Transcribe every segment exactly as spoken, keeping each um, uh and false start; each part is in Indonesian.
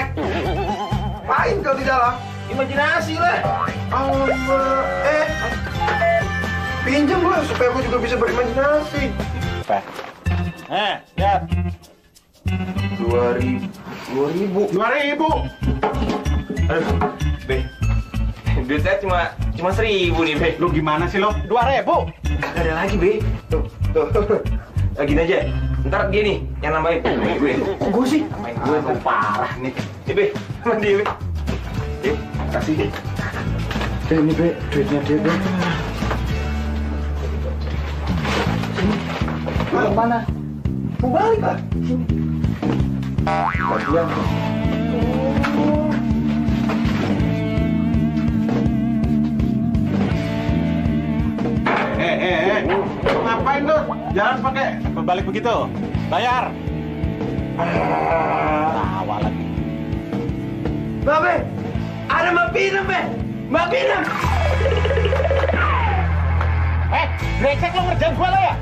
jelek. Main kau di dalam? Imajinasi lah. Allah, eh, pinjam gue supaya gue juga bisa berimajinasi. Apa? Eh, lihat. Dua ribu, dua ribu, Dua ribu. aduh, Be, duitnya cuma cuma seribu nih, Be. Lu gimana sih lo? Dua ribu. Kagak ada lagi, Be. Tuh, tuh. Nah, gini aja. Ntar dia nih yang nambahin. Nambahin gue. Kok gue sih? Nambahin gue. Aduh, parah nih. Nih, Be. Sama dia, Be. Yuk, kasih. Eh, ini Be, duitnya dia, Be. Sini. Mau kemana? Mau balik lah. Sini. Bagian. Eh, eh, eh. Ngapain lu? Jalan pakai berbalik begitu. Bayar. Tawa lagi. Mbak Be, ada Mbak Pinem, Be. Mbak Pinem. Eh, brengsek lo ngerjain gua lo ya?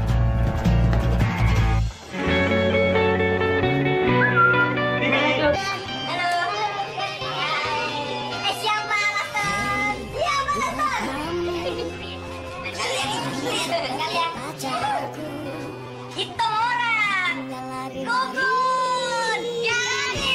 Hitung orang, gugun, jalani.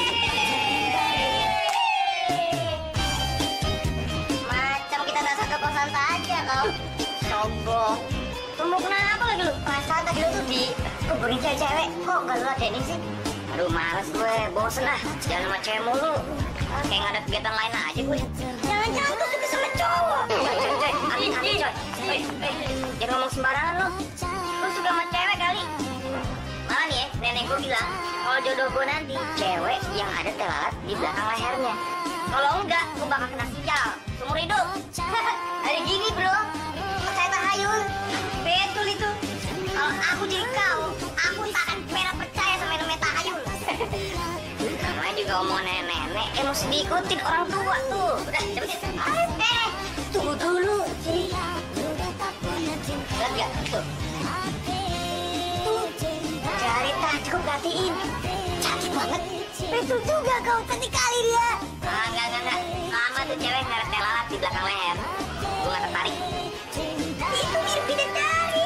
Macam kita tak satu kosan saja kau, sombong. Tunggu kenapa lagi lu? Perasaan tadi lu tuh di kuburin cewek-cewek, kok gak lu ada ini sih? Aduh males gue, bosen lah, jalan sama cewek mulu. Kayak gak ada kegiatan lain aja gue. Jangan-jangan lu suka sama cowok. Coy, coy, coy, hati-hati coy. Coy, jangan ngomong sembarangan lu. Lu suka sama cewek kali. Malah nih ya, nenek gue bilang, kalau jodoh gue nanti, cewek yang ada telalat di belakang lehernya. Kalau enggak, gue bakal kena sial seumur hidup. Hari gini bro, percaya tahayul. Betul itu. Kalau aku jadi kau, aku tak akan pernah percaya sama namanya tahayul. Namanya juga omongan nenek-nenek, eh mesti diikutin orang tua tuh. Udah, cepet. Eh, tunggu dulu. Lihat gak? Tuh. Dari tadi gue perhatiin, cantik banget. Betul juga kau, cantik kali dia. Ah, enggak, enggak, enggak. Lama tuh cewek ngeret telalat di belakang leher. Gue gak tertarik. Itu mirip bidadari.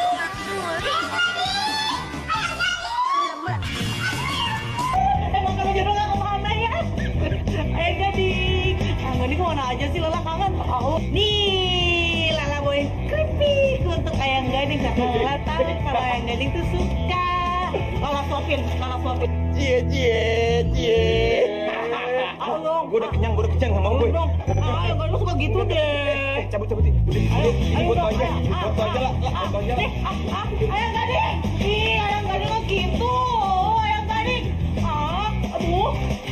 Emang kamu jodoh gak kemana ya? Ayo gading. Kangen nih kemana aja sih Lala kangen? Oh, nih Lala boy keripik untuk Ayang Gading. Karena Lala tahu kalau Ayang Gading tuh suka. Lala suapin, Lala suapin. Cie, cie, cie. Ayo dong. Gue udah kenyang, gue udah kenyang sama gue. dong. Ayo gak lu suka gitu deh. Cabut, cabut. Ayo, Ini ayo buat dong. aja. Ayo, Buat ah, aja lah. ah, Buat aja nih, lah. ah, ah, Ayang Gading. Ih, Ayang Gading kok gitu. Ayang Gading. Ah, aduh.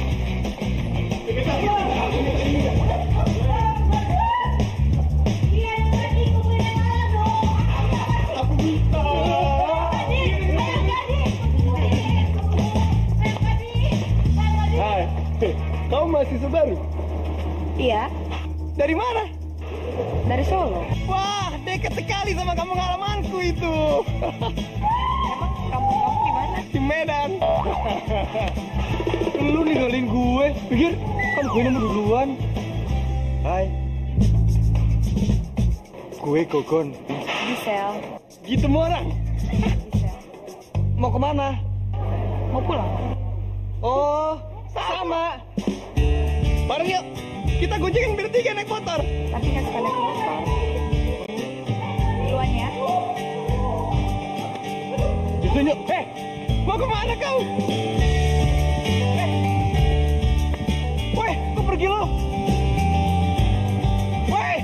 Hai, kamu mahasiswa baru? Iya, Dari mana? dari Solo. Wah, dekat sekali sama kampung halamanku itu. Emang kamu-kamu di mana? Di Medan. Lu ninggalin gue, pikir kan gue nemu duluan. Hai. Gue Gogon. Gisel. Gitu mau orang? Gisel. Mau kemana? Mau pulang? Oh, sama. Bareng yuk. Kita gojekin bertiga naik motor. Tapi nggak suka naik motor. Duluan ya. Justru yuk. Eh, mau kemana kau? Eh. Woi, kok pergi lo? Woi.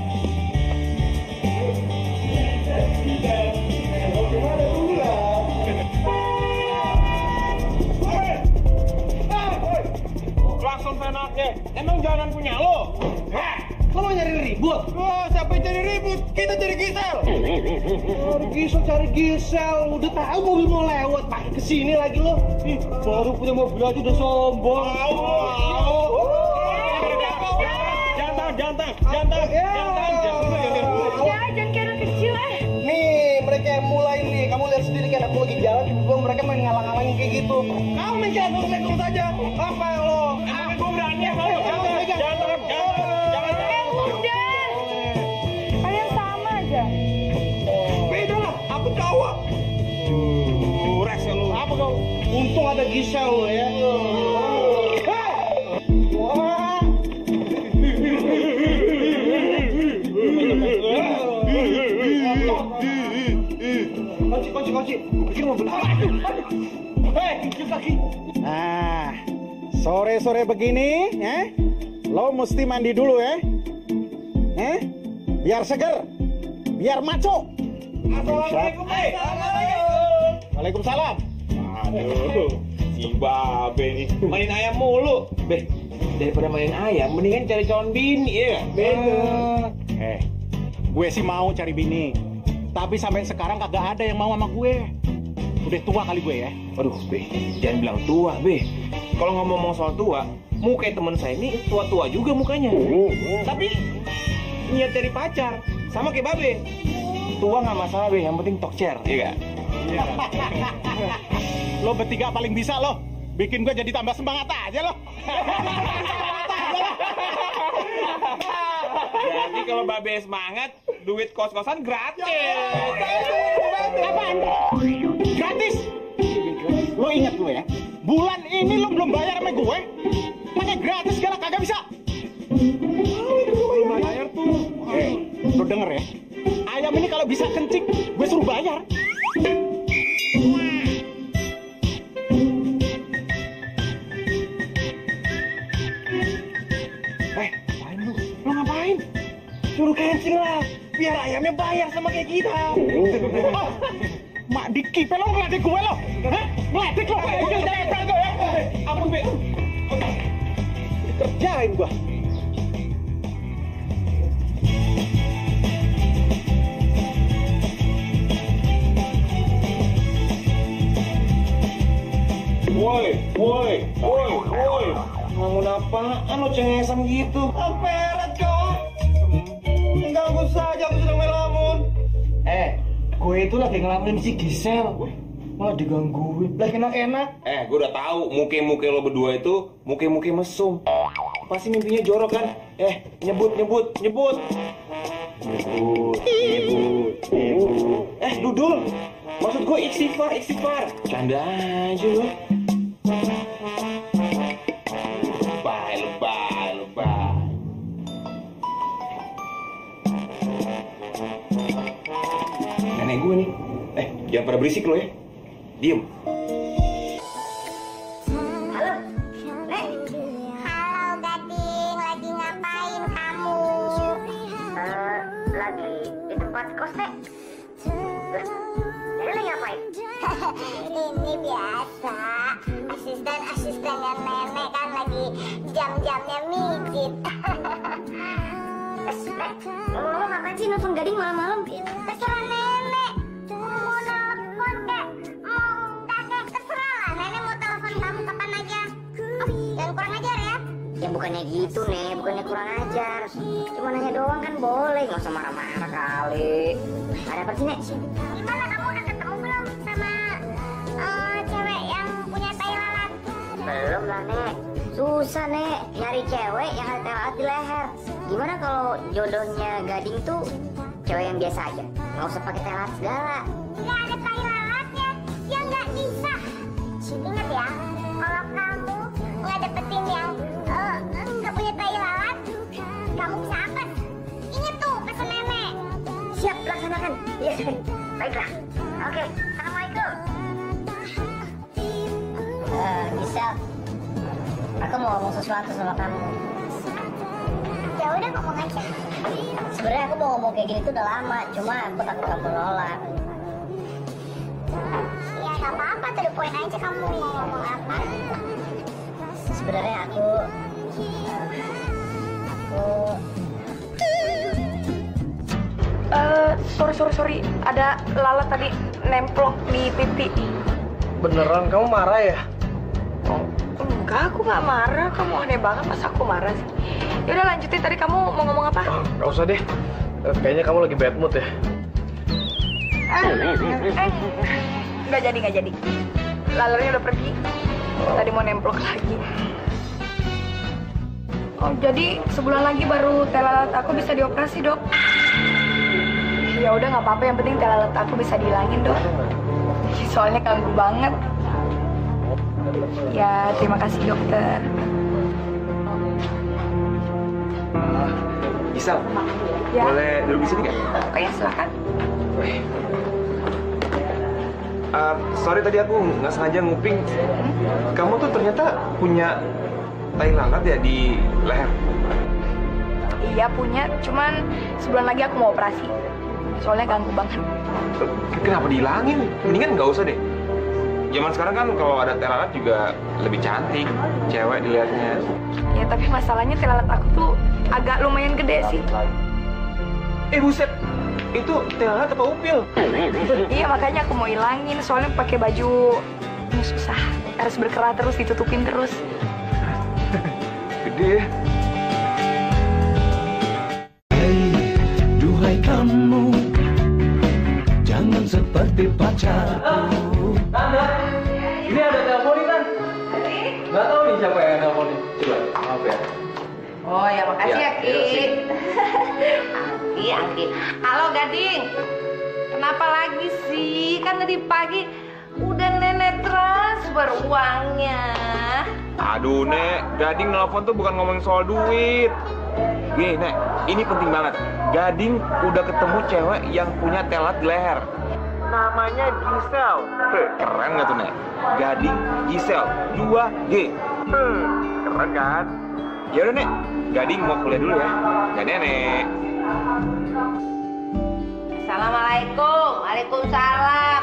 Langsung senaknya. Emang jalan punya lo? Hah? Lo mau nyari ribut? Oh, siapa yang cari ribut? Kita cari Gisel. Cari Gisel, cari Gisel. Udah tahu mobil mau lewat, pakai kesini lagi lo. Ih, baru punya mobil aja udah sombong. Jangan, jangan, jangan, jangan, Ya, jangan kayak anak kecil eh. Nih, mereka yang mulai nih. Kamu lihat sendiri kan aku lagi jalan, tiba-tiba mereka main ngalang-ngalangin kayak gitu. Kamu main jalan, main saja. Apa lo? Emangnya gue Gisel lo ya. Wah. Kunci, kunci, kunci. Kunci mau benar. Hei, kaki. Nah, sore-sore begini, eh, lo mesti mandi dulu ya, eh, biar seger, biar maco. Assalamualaikum. Hey. Waalaikumsalam. Aduh, si Babe nih main ayam mulu. Be, daripada main ayam, mendingan cari calon bini ya. Bener. Eh, gue sih mau cari bini, tapi sampai sekarang kagak ada yang mau sama gue. Udah tua kali gue ya. Aduh, Be, jangan bilang tua, Be. Kalau ngomong soal tua, muka teman saya ini tua-tua juga mukanya. Tapi niat dari pacar, sama kayak Babe. Tua nggak masalah, Be. Yang penting tokcer, iya gak? Lo bertiga paling bisa lo, bikin gue jadi tambah semangat aja lo. Jadi kalau Babe semangat, duit kos-kosan gratis. Apaan? Gratis? Lo ingat lo ya, bulan ini lo belum bayar sama gue, pakai gratis segala kagak bisa. Belum bayar tuh. Eh, lo denger ya, ayam ini kalau bisa kencing, gue suruh bayar. Eh, ngapain lu? Lu ngapain? Suruh kencing lah, biar ayamnya bayar sama kayak kita. Oh, Mak Diki, lo ngeledek gue lo, hah? Ngeledek lo, Ampun, Be. kerjain gue. Woi, woi, woi, woi. Ngomong apaan lo cengesan gitu? Aperet kau? Ganggu saja, aku sedang melamun. Eh, gue itu lagi ngelamunin si Gisel. Malah digangguin. Lagi enak-enak. Eh, gue udah tahu muke-muke lo berdua itu muke-muke mesum. Pasti mimpinya jorok kan? Eh, nyebut, nyebut, nyebut. Nyebut, nyebut, nyebut. Eh, Dudul. Maksud gue istighfar, istighfar. Canda aja lo. Lebay, lebay, lebay. Nenek gue nih. Eh, jangan pada berisik lo ya. Diem. Halo, Nek. Halo, Gading. Lagi ngapain kamu? Uh, lagi di tempat kos, Nek. Lah, Nenek lagi ngapain? Ini biasa. Asisten-asistennya Nenek kan lagi jam-jamnya mijit. Nek, ngomong-ngomong ngapain sih nelfon Gading malam-malam? Terserah Nenek. Mau nelfon kek? Kamu kapan aja? Oh, jangan kurang ajar ya. Ya bukannya gitu, Nek. Bukannya kurang ajar. Cuma nanya doang kan boleh. Nggak usah marah-marah kali. Ada apa sih, Nek? Gimana, kamu udah ketemu belum sama uh, cewek yang punya tai lalat? Belum lah, Nek. Susah, Nek. Nyari cewek yang ada tai lalat di leher. Gimana kalau jodohnya Gading tuh cewek yang biasa aja? Nggak usah pakai tai lalat segala. Nggak ada tai lalatnya. Ya nggak bisa. Ingat ya, kalau kamu nggak dapetin yang uh, nggak punya tai lalat, kamu bisa apa? Ingat tuh pesan Nenek. Siap, laksanakan. Iya, baiklah. Oke, assalamualaikum. Uh, Gisel, aku mau ngomong sesuatu sama kamu. Ya udah, ngomong aja. Sebenarnya aku mau ngomong kayak gini tuh udah lama, cuma aku takut kamu nolak. Ya nggak apa-apa, to the point aja, kamu mau ngomong apa. Sebenarnya aku uh, aku Uh, sorry sorry sorry, ada lalat tadi nemplok di pipi. Beneran kamu marah ya? Oh, enggak, aku nggak marah. Kamu aneh banget, masa aku marah sih? Yaudah lanjutin, tadi kamu mau ngomong apa? Oh, gak usah deh. Eh, kayaknya kamu lagi bad mood ya. Eh, eh, nggak jadi nggak jadi. Lalatnya udah pergi. Tadi mau nemplok lagi. Oh, jadi sebulan lagi baru tai lalat aku bisa dioperasi, Dok? Ya udah nggak apa-apa, yang penting tai lalat aku bisa dihilangin, Dok. Soalnya ganggu banget. Ya, terima kasih dokter. Gisel, Ya. boleh duduk di sini nggak? Oh ya, silakan. Uh, sorry tadi aku nggak sengaja nguping. Kamu tuh ternyata punya tai lalat ya di leher? Iya punya, cuman sebulan lagi aku mau operasi. Soalnya ganggu banget. Kenapa dihilangin? Mendingan nggak usah deh. Zaman sekarang kan kalau ada tai lalat juga lebih cantik, cewek dilihatnya. Ya tapi masalahnya tai lalat aku tuh agak lumayan gede sih. Eh buset, itu tai lalat apa upil? Iya makanya aku mau hilangin, soalnya pakai baju ini susah. Harus berkerah terus, ditutupin terus. Gede ya. Duhai kamu, jangan seperti pacarku. Tante, ini ada telepon nih, Tan. Nggak tahu nih siapa yang nelfonin. Coba, maaf ya. Oh ya makasih Ya, ya, Ki. iya, Angki, Angki. Halo Gading. Kenapa lagi sih? Kan tadi pagi udah nenek transfer uangnya. Aduh, Nek, Gading nelfon tuh bukan ngomongin soal duit. Gini, Nek, ini penting banget. Gading udah ketemu cewek yang punya tai lalat di leher. Namanya Gisel. Heh, keren nggak tuh, Nek? Gading Gisel, dua G. Heh, keren kan? Ya udah, Nek, Gading mau kuliah dulu ya. Ya, Nenek. Assalamualaikum. Waalaikumsalam.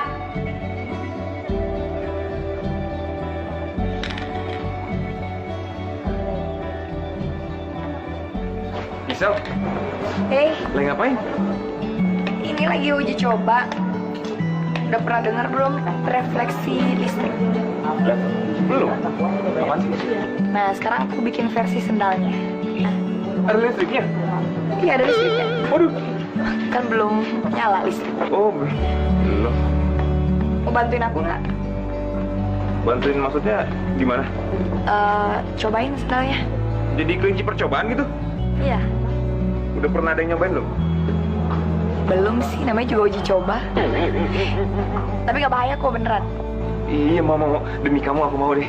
Gisel, Hei, lagi ngapain? ini lagi uji coba. Udah pernah dengar belum refleksi listrik? Belum. Apaan sih? Nah, sekarang aku bikin versi sendalnya. Ada listriknya? Iya, ada listriknya. Waduh. Kan belum nyala listrik. Oh, belum. Mau bantuin aku nggak? Bantuin maksudnya gimana? Eh, cobain sendalnya. Jadi kelinci percobaan gitu? Iya. Udah pernah ada yang nyobain belum? Belum sih, namanya juga uji coba. Tapi gak bahaya kok, beneran. Iya, mau, mau. Demi kamu aku mau deh.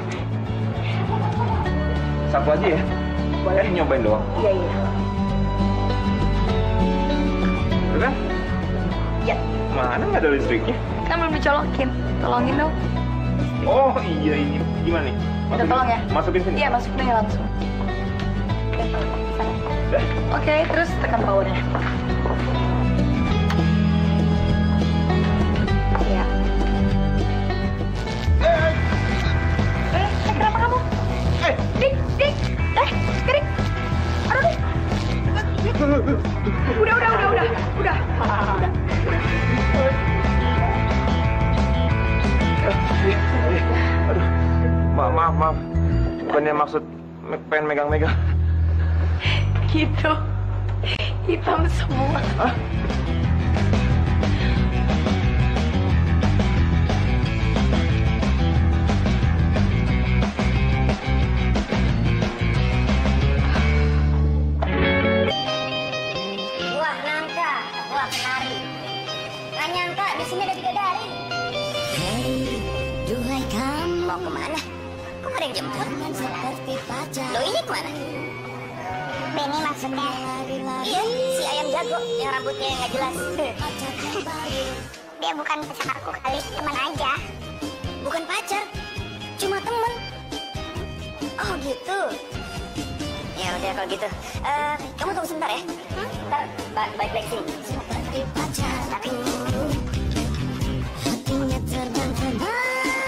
Satu aja ya? Boleh. Eh, nyobain doang. Iya, iya. Udah kan? Ya, Mana nggak ada listriknya? kan belum dicolokin. Tolongin dong. Oh, iya, iya. Gimana nih? Udah tolong ya? Masukin sini? Iya, masukin aja langsung. Oke, sana. Udah. Oke, terus tekan powernya. Iya. Eh, eh, kenapa kamu? Eh. Dik, dik, eh, Dik. Aduh, dik. Udah, udah, udah, udah, udah. Udah. Aduh, maaf, maaf, maaf. Bukannya maksud me- pengen megang-megang. Gitu. Hitam semua. Hah? Buah nangka, buah kenari. Nggak nyangka di sini ada bidadari. Hei, duhai kamu. Mau kemana? Kok ada yang jemput? Seperti pacar. Lo ini kemana? Benny maksudnya. Iya, si ayam jago yang rambutnya nggak jelas. Dia bukan pacarku kali, teman aja. Bukan pacar, cuma temen. Oh gitu. Ya udah kalau gitu. Eh, kamu tunggu sebentar ya. Ntar ba- balik lagi sini. Seperti pacar. Tapi hatinya terbang terbang.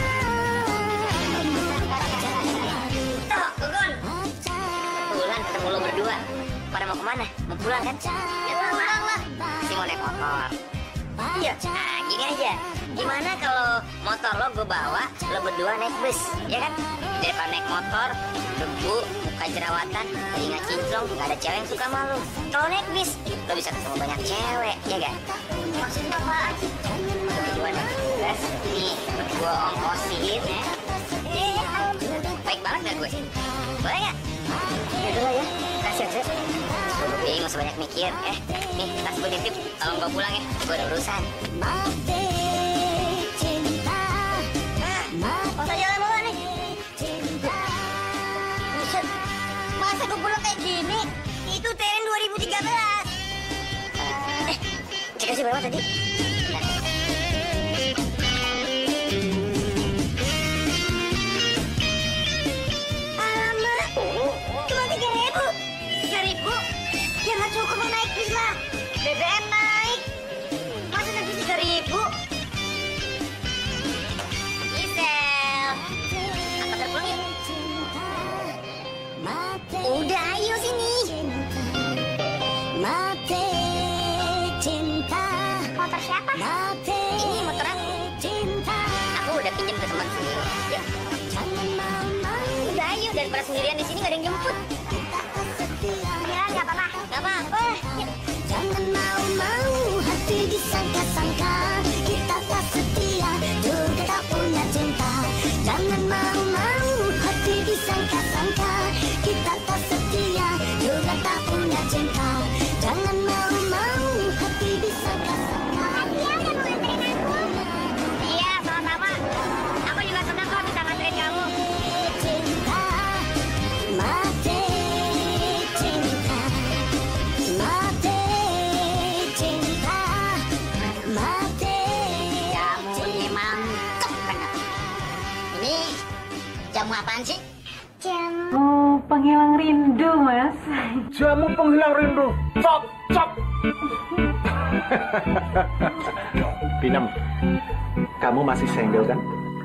Toh, Gugun. Kebetulan ketemu lo berdua. Pada mau kemana? Mau pulang kan? Ya pulang lah. Si mau naik motor. Iya. Nah, gini aja. Gimana kalau motor lo gue bawa, lo berdua naik bus, ya kan? Daripada naik motor, debu, muka jerawatan, telinga cinclong, nggak ada cewek yang suka sama lo. Kalau naik bis, lo bisa ketemu banyak cewek, ya kan? Maksudnya apaan? Lo berdua naik bus, nih, gue ongkosin, ya. Baik banget gak gue? Boleh nggak? Yaudah lah ya, kasih aja. Jadi nggak usah banyak mikir, eh, nih tas gue titip, tolong gue pulang ya, gue ada urusan. Nah, mau saja lah bawa nih. belas. Eh, dikasih berapa tadi? Alamak, cuma tiga ribu. Tiga ribu? Ya nggak cukup mau naik bis lah. B B M naik. Masa naik bis tiga ribu? Gisel, apa terpulang yuk? Udah, ayo sini. Mate cinta. Motor siapa? Mate. Ini motor aku. Cinta. Aku udah pinjam ke teman sendiri. Yuk. Udah, ayo, daripada sendirian di sini nggak ada yang jemput. Ya, nggak apa-apa. Nggak apa-apa. Yuk. Jangan mau-mau hati disangka-sangka. Kita tak setia, juga tak punya cinta. Jangan mau-mau hati disangka-sangka. Kita tak setia, juga tak punya cinta. Jangan mau-mau hati disangka-sangka. Makasih ya udah mau nganterin aku. Iya, sama-sama. Aku juga senang kok bisa nganterin kamu. Cinta, mati cinta. Mati cinta. Mati. Jamunya mantap banget. Ini jamu apaan sih? Jamu. Oh, penghilang rindu, Mas. Jamu penghilang rindu. Cop, cop. Pinem, kamu masih single kan?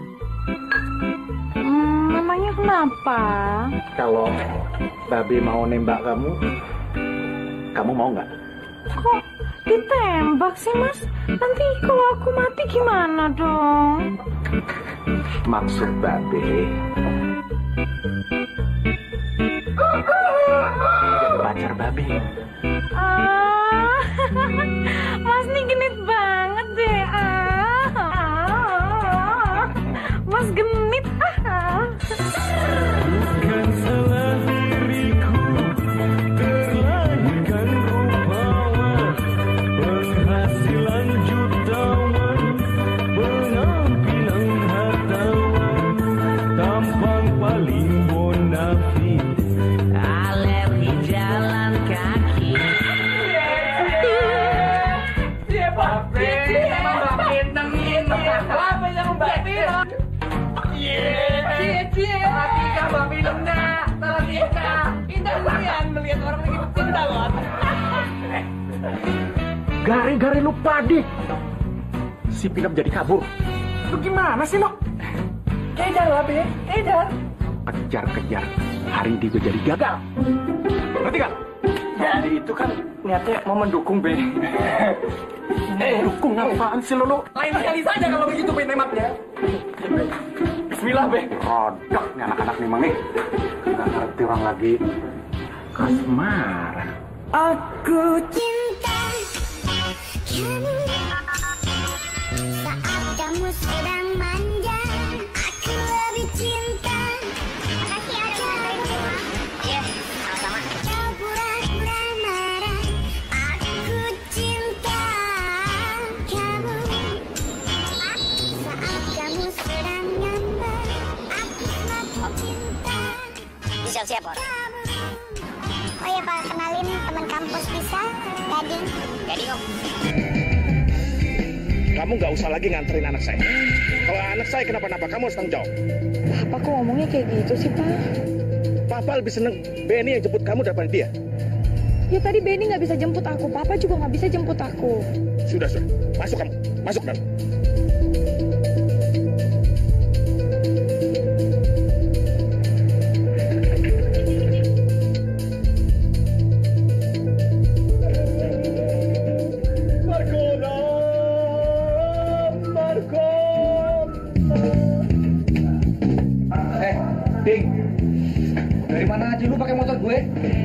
Hmm, memangnya kenapa? Kalau Babe mau nembak kamu, kamu mau nggak? Kok ditembak sih, Mas? Nanti kalau aku mati gimana dong? Maksud Babe jadi pacar Babe. Ah, Mas nih genit banget deh. Ah, ah, Mas genit. Ah. Bukan salah diriku, terlahirkan rupawan, penghasilan jutawan, penampilan hartawan, tampang paling bonafit, alergi jalan kaki. Gare-gare lu padi. Si Pinem jadi kabur. Lu gimana sih lo? Kedar lah, Be. Kedar. Kejar-kejar. Hari ini gue jadi gagal. Ngerti gak? Jadi itu kan niatnya mau mendukung, Be. Eh, dukung apaan sih lo? Lain kali saja kalau begitu, Be, nematnya. Bismillah, Be. Rodok nih anak-anak nih, Mang nih. Gak ngerti orang lagi kasmaran. Aku cinta kamu saat kamu sedang manja. Aku lebih cinta. Makasih ya udah nganterin. Iya, sama-sama. Kau pura-pura marah. Aku cinta kamu saat kamu sedang ngambek. Aku semakin cinta. Bisa siapa? Oh ya Pak, kenalin teman kampus bisa, Gading. Gading om. Kamu gak usah lagi nganterin anak saya. Kalau anak saya kenapa-napa, kamu harus tanggung jawab. Papa kok ngomongnya kayak gitu sih, Pak? Papa lebih seneng Benny yang jemput kamu daripada dia. Ya tadi Benny nggak bisa jemput aku, Papa juga nggak bisa jemput aku. Sudah, sudah. Masuk kamu. Masuk dalam. Ding, dari mana aja lu pakai motor gue?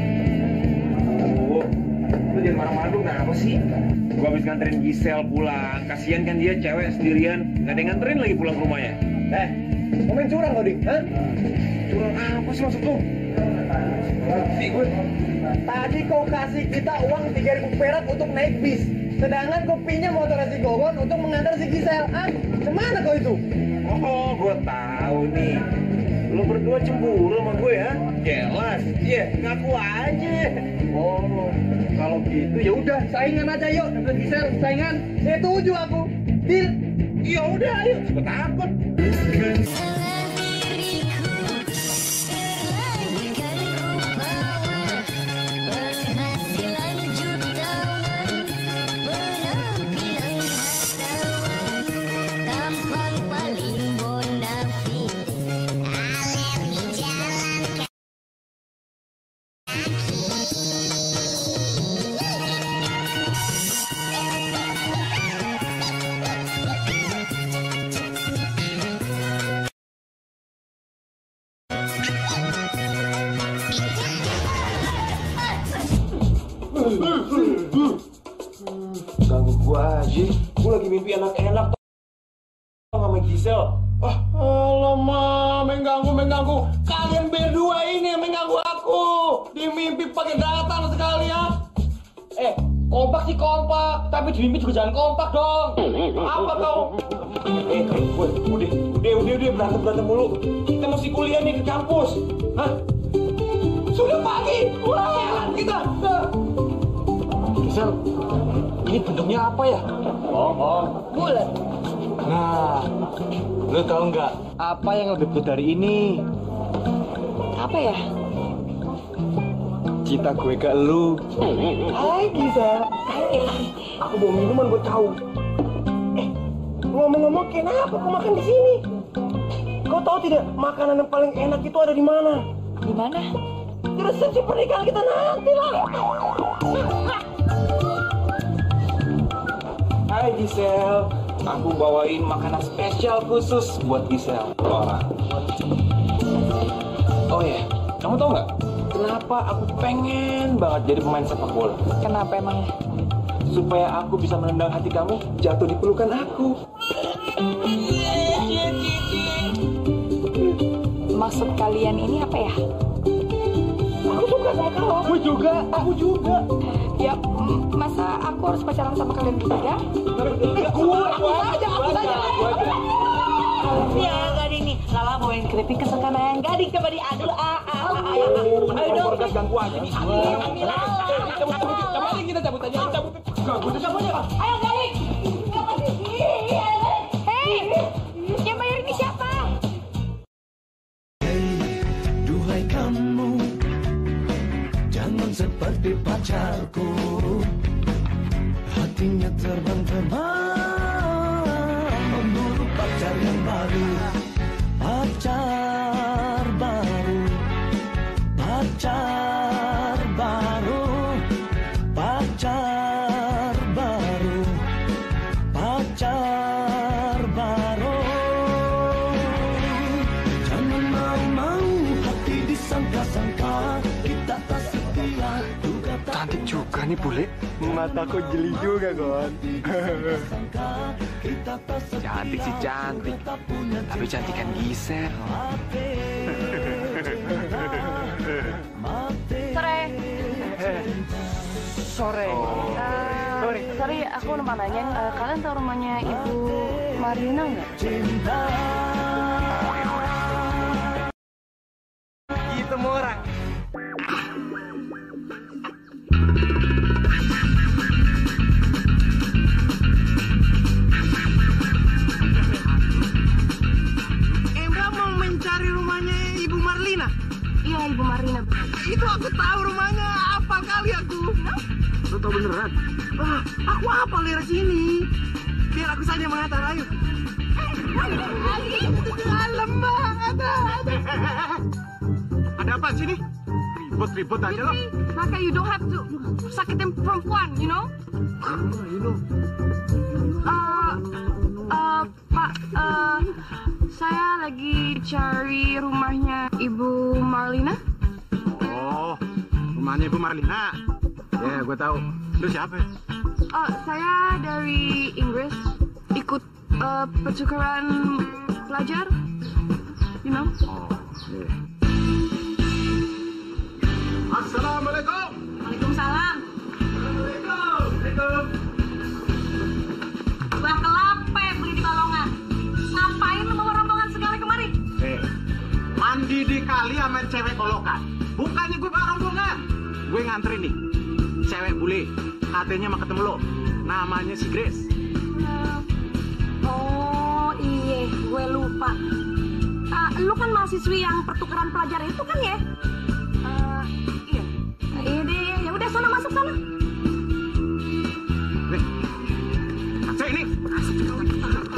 Oh, lu jangan marah-marah dulu, kenapa sih? Gua habis nganterin Gisel pulang. Kasian kan dia cewek sendirian, nggak ada yang nganterin lagi pulang ke rumahnya. Eh, mau main curang kau, Ding? Hah? Curang apa sih maksud lu? Ngerti gue. Tadi kau kasih kita uang tiga ribu perak untuk naik bis. Sedangkan kau pinjam motor si Gogon untuk mengantar si Gisel. Ah, kemana kau itu? Oh, gua tahu nih. Lu berdua cemburu sama gue ya? Jelas. Iya, ngaku aja. Oh, kalau gitu ya udah saingan aja yuk, dapat Gisel saingan. Setuju aku. Deal. Ya udah ayo, cepet takut. Ganggu gua aja, gua lagi mimpi enak-enak sama Gisel. Ah, alamak, mengganggu, mengganggu. Kalian berdua ini yang mengganggu aku. Di mimpi pakai datang sekali ya. Eh, kompak sih kompak, tapi di mimpi juga jangan kompak dong. Apa kau? Eh, gue udah, udah, udah, udah berantem berantem mulu. Kita mesti kuliah nih ke kampus. Hah? Sudah pagi, jalan kita. Gisel, ini bentuknya apa ya? Oh, oh. Bulat. Nah, lu tahu nggak apa yang lebih bulat dari ini? Apa ya? Cinta gue ke lu. Hai Gisel, aku bawa minuman buat kau. Eh, ngomong-ngomong, kenapa kau makan di sini? Kau tahu tidak makanan yang paling enak itu ada di mana? Di mana? Di resepsi pernikahan kita nanti lah. Hai Gisel, aku bawain makanan spesial khusus buat Gisel. Orang. Oh ya, kamu tahu nggak? Kenapa aku pengen banget jadi pemain sepak bola? Kenapa emangnya? Supaya aku bisa menendang hati kamu jatuh di pelukan aku. Maksud kalian ini apa ya? Aku suka sama kau. Aku juga, aku juga. Ya, mm, masa aku harus pacaran sama kalian bertiga? Aku, aku saja, aku saja. Ya, gading nih. Lala bawain keripik kesukaan yang gading coba diadu. Ah, ah, ah, ah. Ayo dong. Orgas ganggu aja nih. Ambil Lala. Kemarin kita cabut aja, cabut. Ganggu Cabut ya, Pak. Ayo gading. Siapa sih? Hei, yang bayar ini siapa? Duhai kamu, jangan seperti pacarku. Hatinya terbang-terbang memburu pacar yang baru. Pacar baru, pacar baru, pacar baru, pacar baru. Jangan mau-mau hati disangka-sangka, kita tak setia. Cantik juga nih bule. Mataku jeli juga kon. Cantik sih cantik, tapi cantikan Gisel. Sore. Sore. Uh, sorry, aku lupa nanya. Uh, kalian tahu rumahnya Ibu Marina nggak? Gitu mau orang. Embra mau mencari rumahnya Ibu Marlina. Iya, Ibu Marina. Itu aku tahu rumahnya, hafal kali aku. Lu tau beneran? Ah, aku hafal daerah sini. Biar aku saja mengantar, ayo. Dalam banget. Ada apa sini? Ribut-ribut aja loh. Maka you don't have to sakitin perempuan, you know? Oh, you know. Uh, uh, Pak, uh, saya lagi cari rumahnya Ibu Marlina. Oh, rumahnya Ibu Marlina. Ya, gue tahu. Lu siapa? Uh, saya dari Inggris, ikut uh, pertukaran pelajar, you know? Oh, iya. Assalamualaikum. Waalaikumsalam. Assalamualaikum. Gua kelape beli di Balongan. Ngapain lu bawa rombongan segala kemari? Eh, mandi di kali sama cewek kolokan. Bukannya gue bawa rombongan. gue nganterin nih cewek bule, katanya mau ketemu lo, namanya si Grace. Oh iya, gue lupa. Uh, lu kan mahasiswi yang pertukaran pelajar itu kan ya? Uh, iya. Uh, iya deh, ya udah sana masuk sana. Nih, Aceh ini. Masuk ke dalam.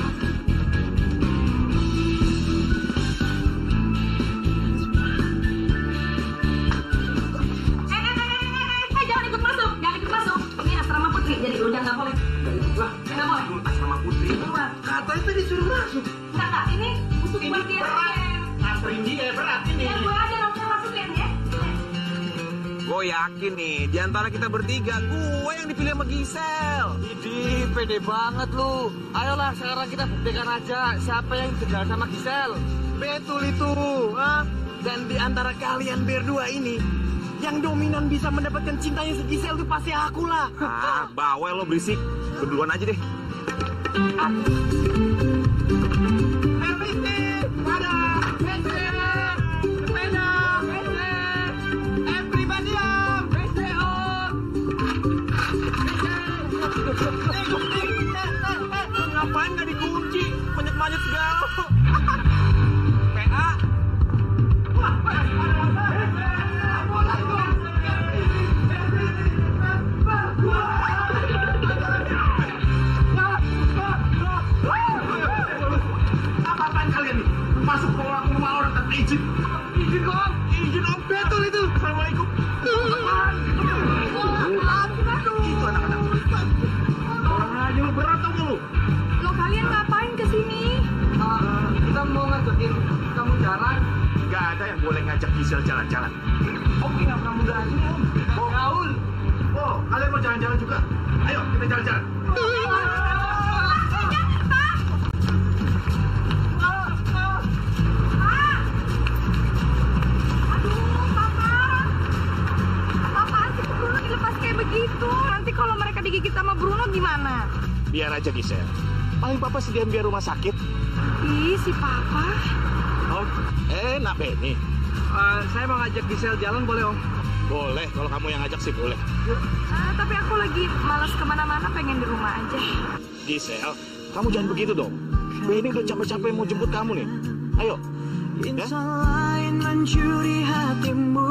Jadi lu jangan boleh. Lah, nggak boleh. Asrama Putri. Katanya tadi disuruh masuk. Enggak, Kak, ini untuk buat dia aja. Nganterin dia berat ini. Ya, gue aja langsung masukin ya. Gue yakin nih, di antara kita bertiga, gue yang dipilih sama Gisel. Idih, pede banget lu. Ayolah sekarang kita buktikan aja siapa yang jalan sama Gisel. Betul itu. Ah. Dan di antara kalian berdua ini, yang dominan bisa mendapatkan cintanya si Gisel itu pasti aku lah. Ah, bawel lo berisik. Berduluan aja deh. Ngapain gak dikunci? Manjat-manjat segala. P A. Apa-apaan kalian nih? Masuk ke rumah orang tanpa izin. Izin kok? Izin om. Betul itu. Assalamualaikum. Itu anak-anak. Orang aja lu berat tau gak lu? Lo kalian ngapain kesini? Uh, kita mau ngajakin kamu jalan. Gak ada yang boleh ngajak Gisel jalan-jalan. Om nggak pernah muda aja om. Oh, Raul. Oh, kalian mau jalan-jalan juga? Ayo, kita jalan-jalan. Nanti kalau mereka digigit sama Bruno gimana? Biar aja Gisel. Paling papa sediain biar rumah sakit. Ih, si papa. Oh, eh, nak Benny. Uh, saya mau ngajak Gisel jalan boleh om? Boleh, kalau kamu yang ngajak sih boleh. Ah, tapi aku lagi malas kemana-mana, pengen di rumah aja. Gisel, kamu jangan begitu dong. Benny udah capek-capek mau jemput kamu nih. Ayo. Ya? Lain mencuri hatimu,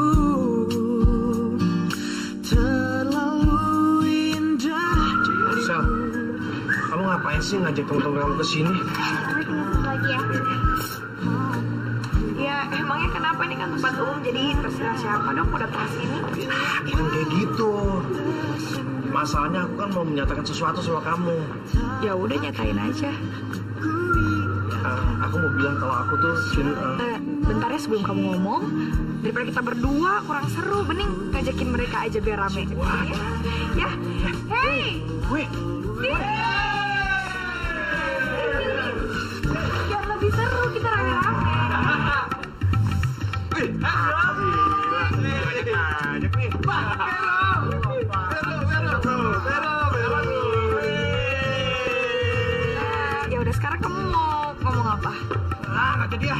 terlalu indah. Sel, kamu ngapain sih ngajak teman-teman kamu ke sini? Tapi kenapa lagi ya? Ya, emangnya kenapa, ini kan tempat umum, jadi terserah siapa dong mau datang sini. Ah, jangan kayak gitu. Masalahnya aku kan mau menyatakan sesuatu sama kamu. Ya udah, nyatain aja. Uh, aku mau bilang kalau aku tuh sini. Uh... Eh, bentar ya, sebelum kamu ngomong, daripada kita berdua kurang seru, mending ngajakin mereka aja biar rame. Wah. Ya, hey, Weh, biar lebih seru kita rame-rame. Ajak nih. Ya udah, sekarang kamu mau ngomong apa? Ah, nggak jadi ya.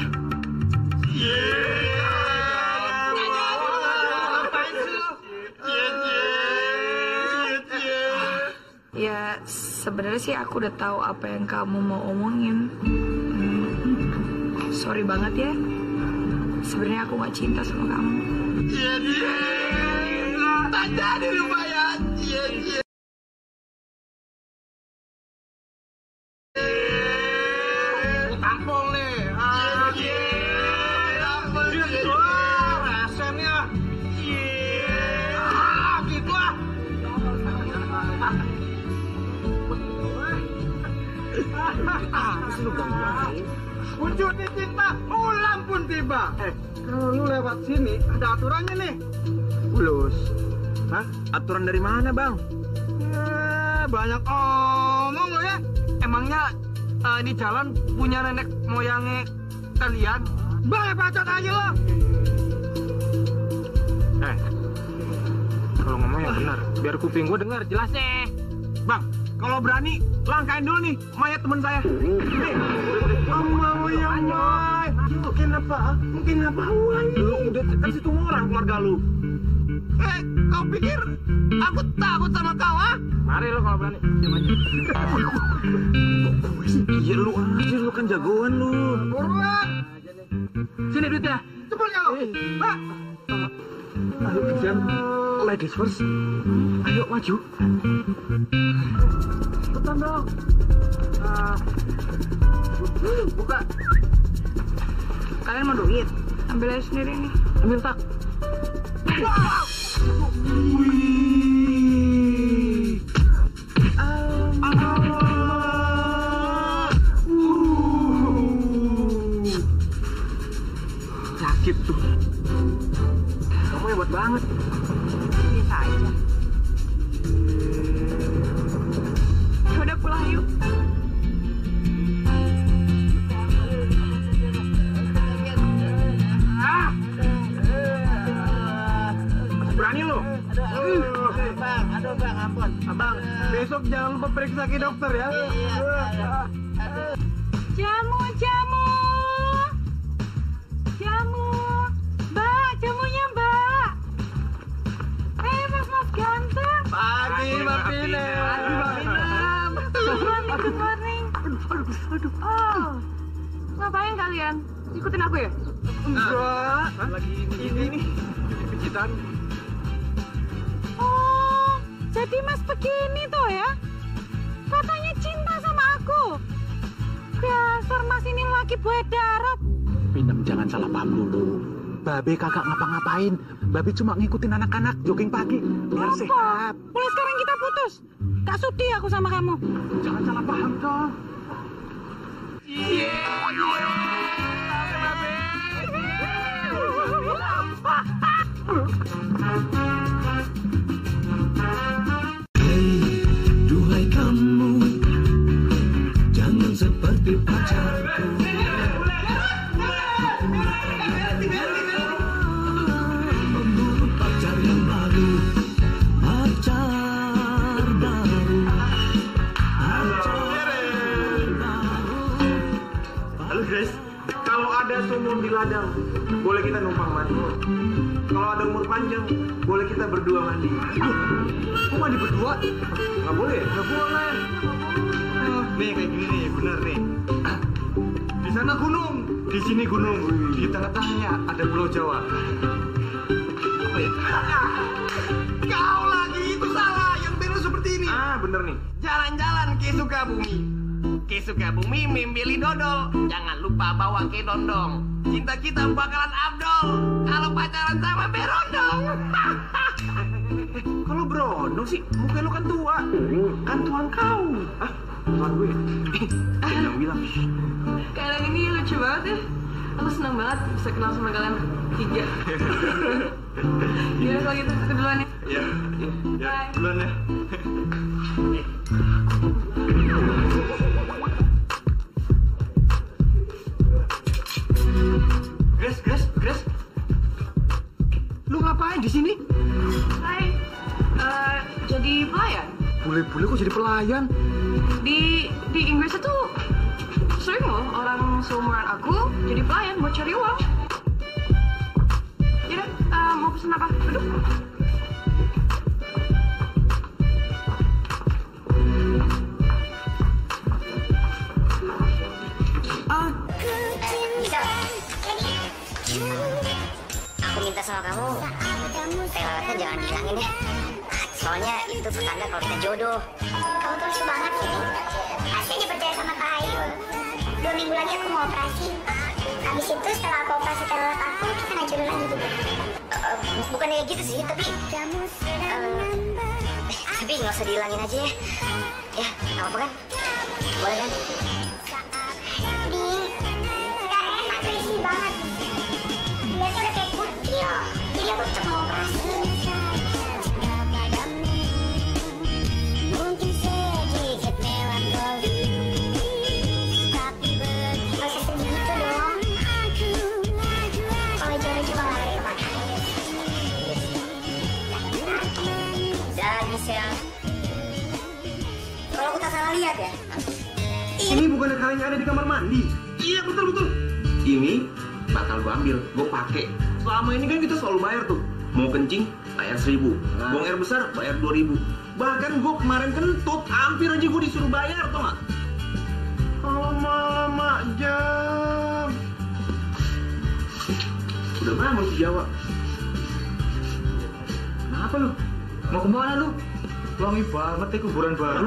Ya, sebenarnya sih aku udah tahu apa yang kamu mau omongin. Hmm, sorry banget ya. Sebenarnya aku nggak cinta sama kamu. Iya, iya. Tak jadi lumayan. Iya, iya. Tampol nih. Ah, iya. Tampol gitu. Rasennya. Iya. Ah, gitu ah. wujud di cinta, ulang pun tiba. Eh, kalau lu lewat sini, ada aturannya nih. Ulus. Hah? Aturan dari mana, Bang? Ya, banyak omong lo ya. Emangnya uh, ini jalan punya nenek moyangnya kalian? Bang, ya bacot aja lo. Eh, kalau ngomong yang benar, biar kuping gue dengar jelasnya. Bang, kalau berani, langkain dulu nih mayat temen saya. Nih, Amma ya Mungkin apa? Mungkin apa? lu udah kasih tuh orang keluarga lu. Eh, kau pikir aku takut sama kau, ah? Mari lo kalau berani. Diam aja. Iya lu aja, lu kan jagoan lu. Buruan. Sini duitnya. Cepet kau. Pak. Ayo Vivian, ladies first. Ayo maju. Cepetan dong. Nah. Buka. Kalian mau duit? Ambil aja sendiri nih. Ambil tak. Wow. Wih. Allah. Uh. Sakit tuh. Kamu hebat banget. Biasa aja. Udah pulang yuk. Berani lo? Aduh, bang, aduh bang, ampun. Abang, besok jangan lupa periksa ke dokter ya. Jamu, jamu. Jamu. Mbak, jamunya mbak. Eh, mas mas ganteng. Pagi, Mbak Pina. Pagi, Mbak Pina. Good morning, good morning. Oh, ngapain kalian? Ikutin aku ya? Enggak. Lagi ini nih. Pijitan. Oh, jadi mas begini tuh ya? Katanya cinta sama aku. Dasar mas ini laki buaya darat. Pinem, jangan salah paham dulu. Babe kagak ngapa-ngapain. Babe cuma ngikutin anak-anak jogging pagi biar Apa? sehat. Mulai sekarang kita putus. Gak sudi aku sama kamu. Jangan salah paham dong. Duhai kamu, jangan seperti pacarku. Memburu pacar yang baru, pacar baru, pacar baru. Halo guys, kalau ada sumur di ladang, boleh kita numpang mandi. Kalau ada umur panjang, boleh kita berdua mandi. Kok mandi berdua? Nggak boleh ya? Nggak boleh. Nih kayak gini nih, bener nih. Di sana gunung, di sini gunung. Di tengah-tengahnya ada Pulau Jawa. Apa ya? Kau lagi itu salah, yang bener seperti ini. Ah, bener nih. Jalan-jalan ke Sukabumi. Ke Sukabumi membeli dodol. Jangan lupa bawa ke dondong. Cinta kita bakalan abdol kalau pacaran sama berondong. Kalau berondong sih, muka lu kan tua. Kan tuan kau. Ah, tuan gue. Yang bilang. Kalian ini lucu banget ya. Aku senang banget bisa kenal sama kalian tiga. Yaudah kalau gitu, aku duluan ya. Ya, ya, Bye. duluan ya. Grace, Grace, Grace. Lu ngapain di sini? Hai, Eh, jadi pelayan. Bule-bule kok jadi pelayan? Di di Inggris itu sering loh orang seumuran aku jadi pelayan buat cari uang. Yaudah, eh, mau pesen apa? Duduk. Gisel, aku minta sama kamu, telatnya jangan dihilangin ya. Soalnya itu pertanda kalau kita jodoh. Kamu terus banget sih. Aslinya percaya sama Kak Ayu. Dua minggu lagi aku mau operasi. Habis itu setelah aku operasi telat aku, kita nggak jodoh lagi gitu. Uh, bukan kayak gitu sih, tapi uh, tapi nggak usah dihilangin aja ya. Ya, nggak apa-apa kan? Boleh kan? Di, nggak enak, berisi banget. Dia tuh udah kayak kucil. Jadi aku tetap mau operasi. Mungkin sedikit melankolis, tapi begitu. Nggak usah sedih gitu dong. Kalau jodoh juga nggak ada kemana. Dan Gisel, kalau aku tak salah lihat ya, Ini bukannya kaleng yang ada di kamar mandi? Iya, betul betul. Ini bakal gue ambil, gue pakai. Selama ini kan kita selalu bayar tuh. Mau kencing, bayar seribu. Buang air besar, bayar dua ribu. Bahkan gue kemarin kentut, hampir aja gue disuruh bayar, tau gak? Lama-lama jam. Udah bangun si Jawa. Kenapa lu? Mau kemana lu? Wangi banget ya kuburan baru.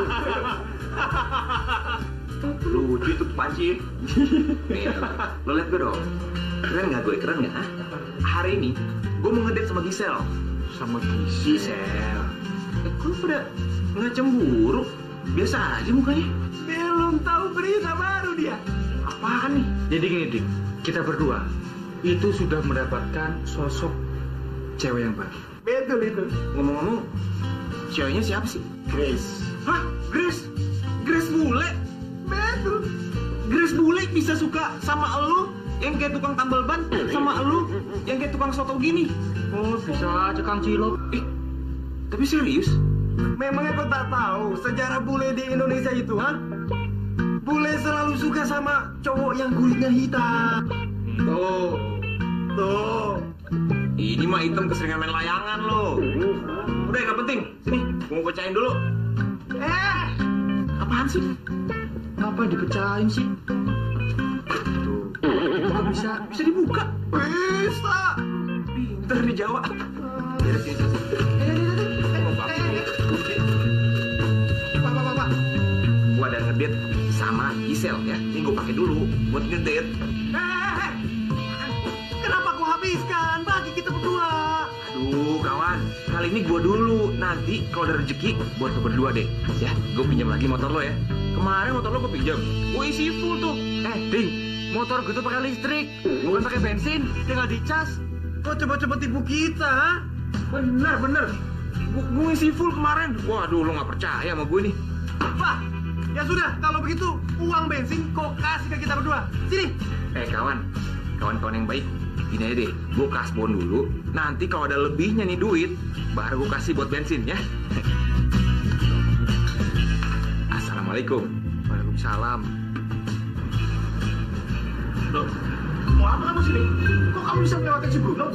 Lucu itu panci. Nih, lo liat gue dong. Keren gak gue? Keren gak? Hari ini gue mau ngedate sama Gisel. Sama Gisel? Eh, kok lu pada nggak cemburu? Biasa aja mukanya. Belum tahu berita baru dia. Apaan nih? Jadi gini, Dik. Kita berdua itu sudah mendapatkan sosok cewek yang baru. Betul itu. Ngomong-ngomong, ceweknya siapa sih? Grace. Hah? Grace? Grace bule? Betul. Grace bule bisa suka sama elu yang kayak tukang tambal ban, sama elu yang kayak tukang soto gini. Oh, bisa aja Kang Cilok. Eh, tapi serius? Memangnya kau tak tahu sejarah bule di Indonesia itu, ha? Bule selalu suka sama cowok yang kulitnya hitam. Tuh, tuh. Ini mah hitam keseringan main layangan lo. Udah nggak penting. Sini, gue mau pecahin dulu. Eh, apaan sih? Apa dipecahin sih? Tuh, kok bisa Bisa dibuka? Bisa. Pinter di Jawa. Ya, sini, sini, sini. Mau pakai kunci. Pak, pak, pak, pak. Gua ada ngedate sama Gisel ya. Ini gue pakai dulu buat ngedate. Eh, kenapa kau habiskan? Bagi kita berdua. Aduh kawan, kali ini gue dulu. Nanti kalau ada rezeki buat lo berdua deh. Ya, gue pinjam lagi motor lo ya. Kemarin motor lo gue pinjam, gue isi full tuh. Eh, Ding, motor gue tuh pakai listrik, bukan pakai bensin, tinggal dicas. Kau coba-coba tipu kita, ha? Bener bener, gue isi full kemarin. Waduh, lo nggak percaya sama gue nih. Pak, ya sudah, kalau begitu uang bensin kau kasih ke kita berdua. Sini. Eh kawan, kawan-kawan yang baik, gini aja deh, gue kasbon dulu. Nanti kalau ada lebihnya nih duit, baru gue kasih buat bensin ya. Assalamualaikum. Waalaikumsalam. Loh, mau apa kamu sini? Kok kamu bisa melewati si Bruno?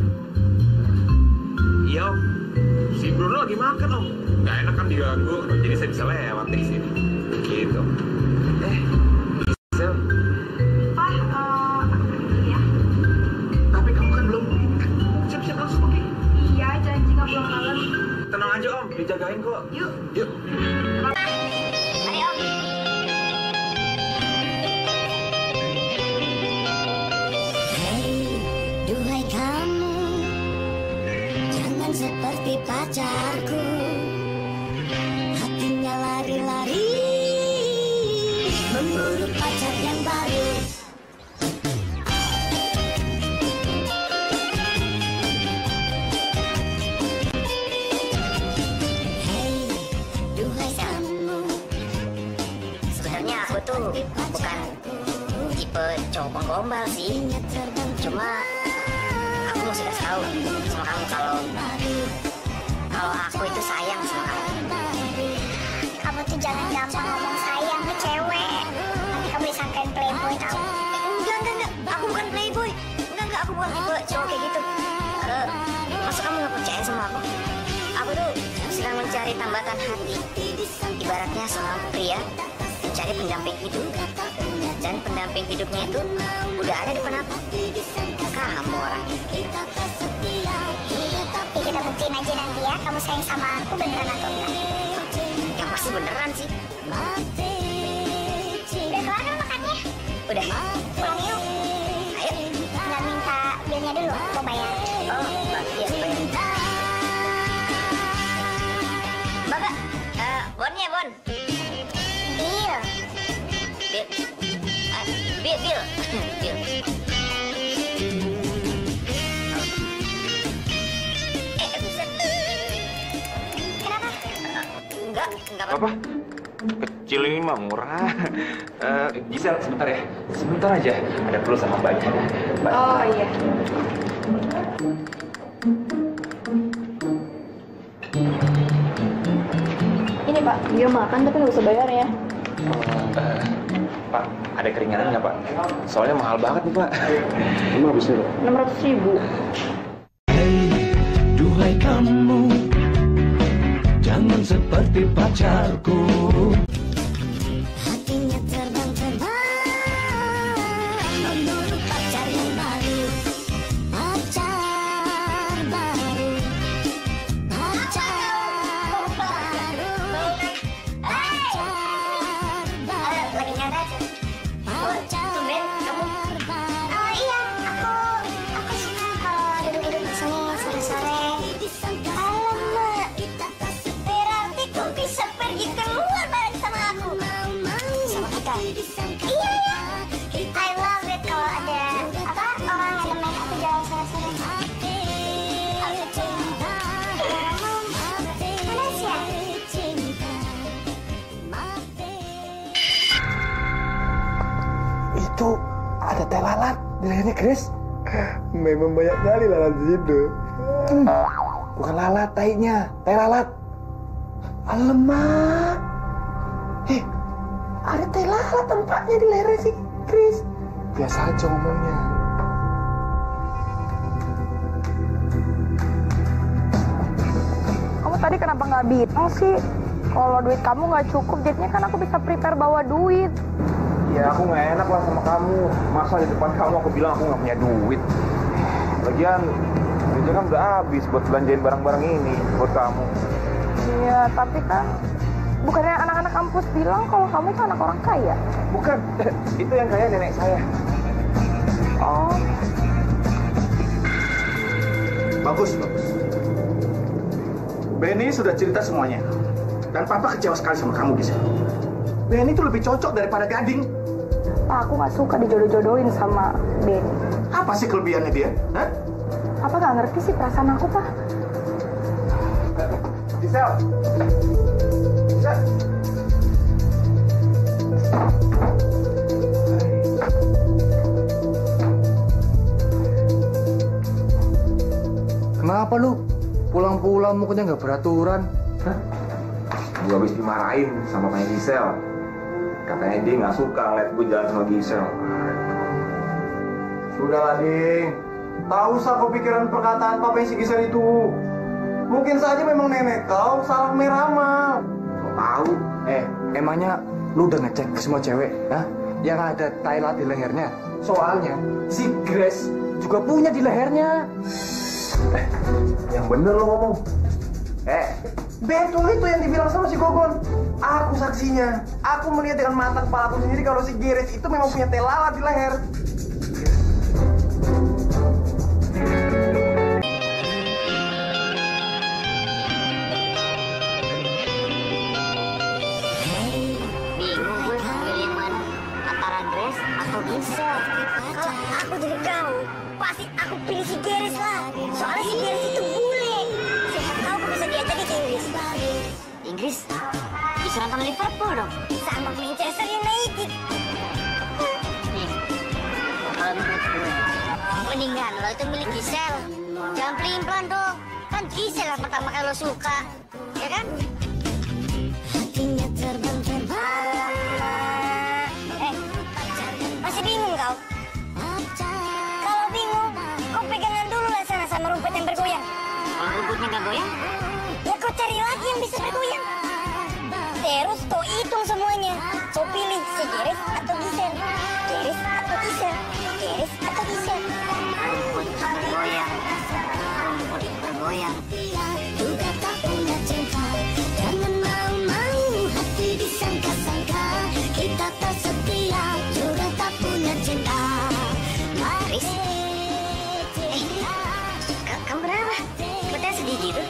Iya om, si Bruno lagi makan om. Gak enak kan diganggu, jadi saya bisa lewat di sini. Gitu. Eh, Gisel. Pak, uh, ya. Tapi kamu kan belum siap-siap langsung pergi. Iya, janji nggak pulang malam. Tenang aja om, dijagain kok. Yuk. Yuk. Mari om. Hei, duhai kamu, jangan seperti pacarku. Hatinya lari-lari memburu pacar yang baru. Hei, duhai kamu. Sebenarnya aku tuh bukan tipe cowok penggombal sih. Cuma aku mau sudah tahu sama kamu kalau kalau aku itu sayang sama kamu. Kamu tuh jangan gampang ngomong sayang ke cewek. Nanti kamu disangkain playboy tau. Enggak, enggak, enggak. Aku bukan playboy. Enggak, enggak. Aku bukan tipe cowok kayak gitu. Uh, masa kamu gak percaya sama aku? Aku tuh sedang mencari tambatan hati. Ibaratnya seorang pria mencari pendamping hidup. Dan pendamping hidupnya itu udah ada di depan aku. Kamu orangnya. Tapi kita buktiin aja nanti ya, kamu sayang sama aku beneran atau enggak? Yang pasti beneran sih. Udah kelar kan makannya? Udah, pulang yuk. Ayo, nggak minta bilnya dulu, mau bayar. Oh, iya, bayar. Bapak, uh, bonnya bon. Bil. Bil. Uh, bil, bil. Bil. Enggak, enggak apa-apa. Apa? Kecil ini mah murah. Uh, Gisel, sebentar ya. Sebentar aja. Ada perlu sama mbaknya. Mbak. Oh iya. Ini Pak, dia makan tapi nggak usah bayar ya. Uh, Pak, ada keringanan nggak Pak? Soalnya mahal banget nih Pak. Emang habisnya lo? enam ratus ribu. Hei, duhai seperti pacarku. Hatinya terbang-terbang memburu pacar yang baru. Pacar baru. Pacar baru. Pacar baru. Lagi nyata aja. Pacar baru. Oh iya, aku aku suka kalau duduk-duduk di sini sore-sore. Alamak, berarti kau bisa pergi keluar bareng sama aku. Sama kita. Iya ya. I love it kalau ada apa orang yang main aku jalan sore-sore. Aku cinta. Panas ya? Itu ada teh lalat di lehernya Chris. Memang banyak kali lalat di situ. Hmm, bukan lalat tainya, teh lalat. Alamak. Eh, ada teh lalat tempatnya di lehernya si Chris. Biasa aja ngomongnya. Kamu tadi kenapa nggak bilang sih? Kalau duit kamu nggak cukup, jadinya kan aku bisa prepare bawa duit. Ya aku nggak enak lah sama kamu. Masa di depan kamu aku bilang aku nggak punya duit. Lagian duitnya kan udah habis buat belanjain barang-barang ini buat kamu. Iya, tapi kan bukannya anak-anak kampus bilang kalau kamu itu anak orang kaya? Bukan, itu yang kaya nenek saya. Oh, Bagus, bagus. Benny sudah cerita semuanya. Dan Papa kecewa sekali sama kamu, Gisel. Benny itu lebih cocok daripada Gading. Pak, aku nggak suka dijodoh-jodohin sama Benny. Apa sih kelebihannya dia? Hah? Apa nggak ngerti sih perasaan aku, Pak? Gisel. Gisel. Kenapa lu? Pulang-pulang mukanya nggak beraturan. Hah? Gue habis dimarahin sama Pak Gisel. Katanya dia nggak suka ngeliat gue jalan sama Gisel. Sudahlah, Ding. Tak usah kau pikiran perkataan Papa si Gisel itu. Mungkin saja memang nenek kau salah meramal. Kau tahu? Eh, emangnya lu udah ngecek ke semua cewek, ya? Yang ada Thailand di lehernya. Soalnya si Grace juga punya di lehernya. Eh, yang bener lo ngomong. Eh, betul itu yang dibilang sama si Gogon. Aku saksinya. Aku melihat dengan mata kepala aku sendiri kalau si Grace itu memang punya teh lalat di leher. Bingung gue pilih yang mana, antara Grace atau Gisel. Kalau aku jadi kau, pasti aku pilih si Grace lah. Soalnya si Grace itu bule. Siapa tahu aku bisa diajak ke Inggris. Inggris? Bisa nonton Liverpool dong. Sama Manchester United. Nih, kalau menurut gue, mendingan lo itu milih Gisel. Jangan pelin-pelan dong. Kan Gisel yang pertama kali lo suka, ya kan? Hatinya terbang-terbang. Eh, masih bingung kau? Kalau bingung, kau pegangan dulu lah sana sama rumput yang bergoyang. Kalau rumputnya nggak goyang, ya kau cari lagi yang bisa bergoyang. Terus kau hitung semuanya. Kau pilih si Grace atau Gisel. Grace atau Gisel. Grace atau Gisel. Rumput bergoyang. Rumput bergoyang. Juga tak punya cinta. Jangan mau-mau hati disangka-sangka. Kita tak setia, juga tak punya cinta. Grace? Eh, ka- kamu kenapa? Kelihatan sedih gitu.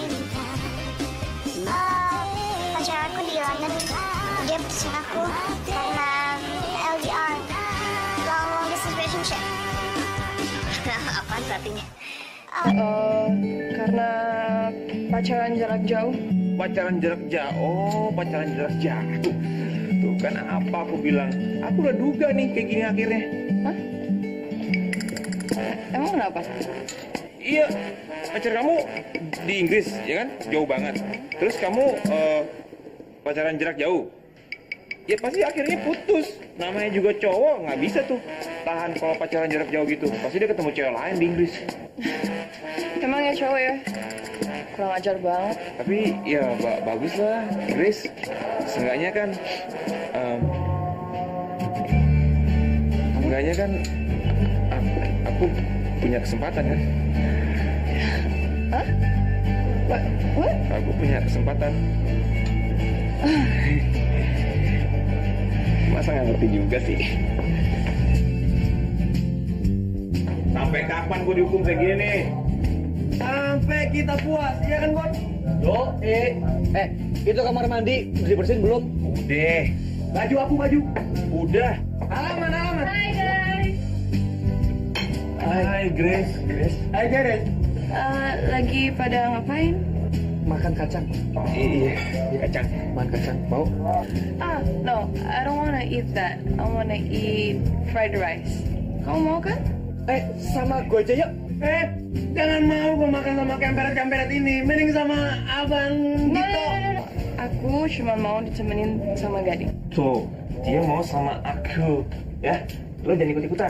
Pacar aku di London, dia putusin aku karena L D R, long long distance relationship. Apaan artinya? Eh, karena pacaran jarak jauh. Pacaran jarak jauh, oh pacaran jarak jauh. Tuh kan apa aku bilang, aku udah duga nih kayak gini akhirnya. Hah? Emang kenapa? Iya, pacar kamu di Inggris, ya kan? Jauh banget. Terus kamu eh, pacaran jarak jauh. Ya pasti akhirnya putus. Namanya juga cowok, nggak bisa tuh tahan kalau pacaran jarak jauh gitu. Pasti dia ketemu cewek lain di Inggris. Emang ya cowok ya? kurang ajar banget. Tapi ya ba bagus lah, Grace. Seenggaknya kan, um, seenggaknya kan aku, aku punya kesempatan kan. Hah? What? What? Aku punya kesempatan. Masa nggak ngerti juga sih? Sampai kapan gue dihukum kayak gini? Sampai kita puas, ya kan Bon? Yo, eh, eh, itu kamar mandi bersih bersihin belum? Udah. Baju aku baju. Udah. Halaman halaman. Hai guys. Hai Grace. Grace. Hai Grace. Uh, lagi pada ngapain? Makan kacang. Iya, iya kacang. Makan kacang. Mau? Ah, no, I don't wanna eat that. I wanna eat fried rice. Kamu mau kan? Eh, sama gue aja yuk. Eh, jangan mau gue makan sama kemperet-kemperet ini. Mending sama abang No, Dito. no, no, no. Aku cuma mau ditemenin sama Gading. Tuh, dia mau sama aku. Ya, lo jangan ikut-ikutan.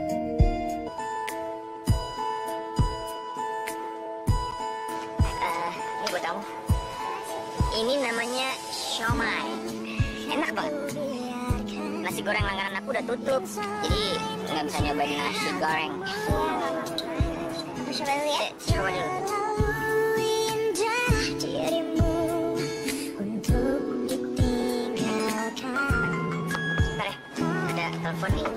Eh, ini buat kamu. Ini namanya siomay. Enak banget. Nasi goreng langganan aku udah tutup, jadi nggak bisa nyobain nasi goreng. Coba dulu ya. Coba dulu. Bentar ya, ada telepon nih.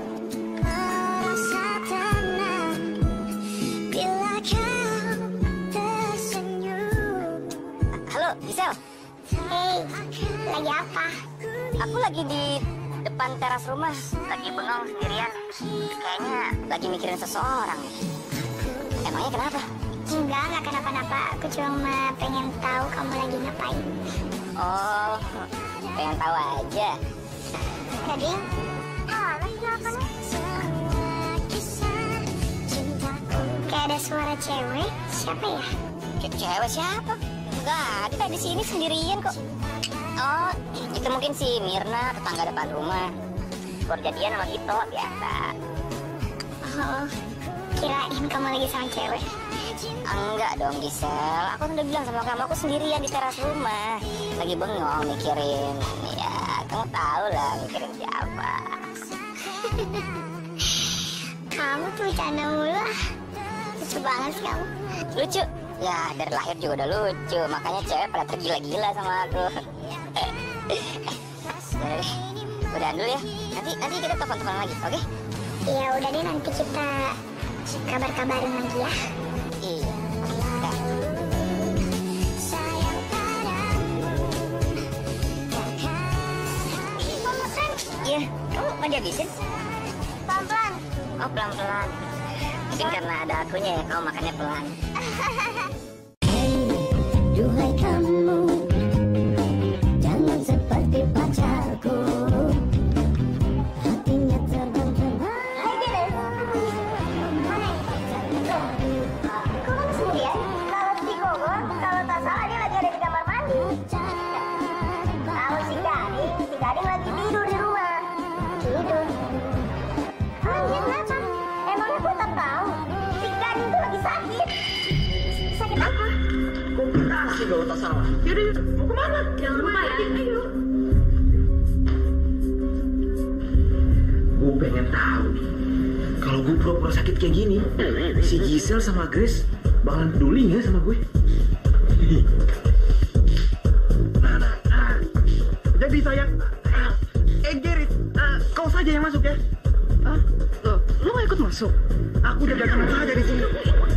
Halo, Gisel. Hey, lagi apa? Aku lagi di depan teras rumah, lagi bengong sendirian. Kayaknya lagi mikirin seseorang. Emangnya kenapa? Enggak, enggak kenapa-napa. Aku cuma pengen tahu kamu lagi ngapain. Oh, pengen tahu aja. Gading? Ah, lagi ngapain? Kayak ada suara cewek. Siapa ya? Kayak cewek siapa? Enggak, ada tadi di sini sendirian kok. Oh, itu mungkin si Mirna, tetangga depan rumah. Baru jadian sama Gito, biasa. Oh, kirain kamu lagi sama cewek. Enggak dong, Gisel. Aku udah bilang sama kamu, aku sendirian di teras rumah. Lagi bengong mikirin, ya kamu tahu lah mikirin siapa. Kamu tuh bercanda mulu. Lucu banget sih kamu. Lucu? Ya, dari lahir juga udah lucu. Makanya cewek pada tergila-gila sama aku. Udah, udahan dulu ya. Nanti nanti kita telepon-telepon lagi, oke? Okay? Iya, udah deh, nanti kita kabar-kabarin lagi ya. Iya. Udah. Mau makan? Iya, kamu mau dihabisin? Pelan-pelan. Oh, pelan-pelan. Mungkin karena ada akunya ya, kamu makannya pelan. Hey, duhai kamu, jangan seperti pacarku. Hatinya terbang-terbang. Hai Dennis. Mana ya? Kok kamu sendirian? Kalau si Gogor, kalau tak salah dia lagi ada di kamar mandi. Kalau si Gading, si Gading lagi tidur di rumah. Tidur. Oh, dia kenapa? Emangnya gue tak tahu. Si Gading tuh lagi sakit. Sakit apa? Komplikasi kalau tak salah. Yaudah, yaudah. Mau kemana? Jangan lupa ya. Ayo. Gue pengen tahu nih, kalau gue pura-pura sakit kayak gini, si Gisel sama Grace bakalan peduli nggak sama gue? Nah, nah, nah. Jadi sayang, eh Gerit, uh, kau saja yang masuk ya. Ah, lo, lo gak ikut masuk? Aku udah jaga saja di sini.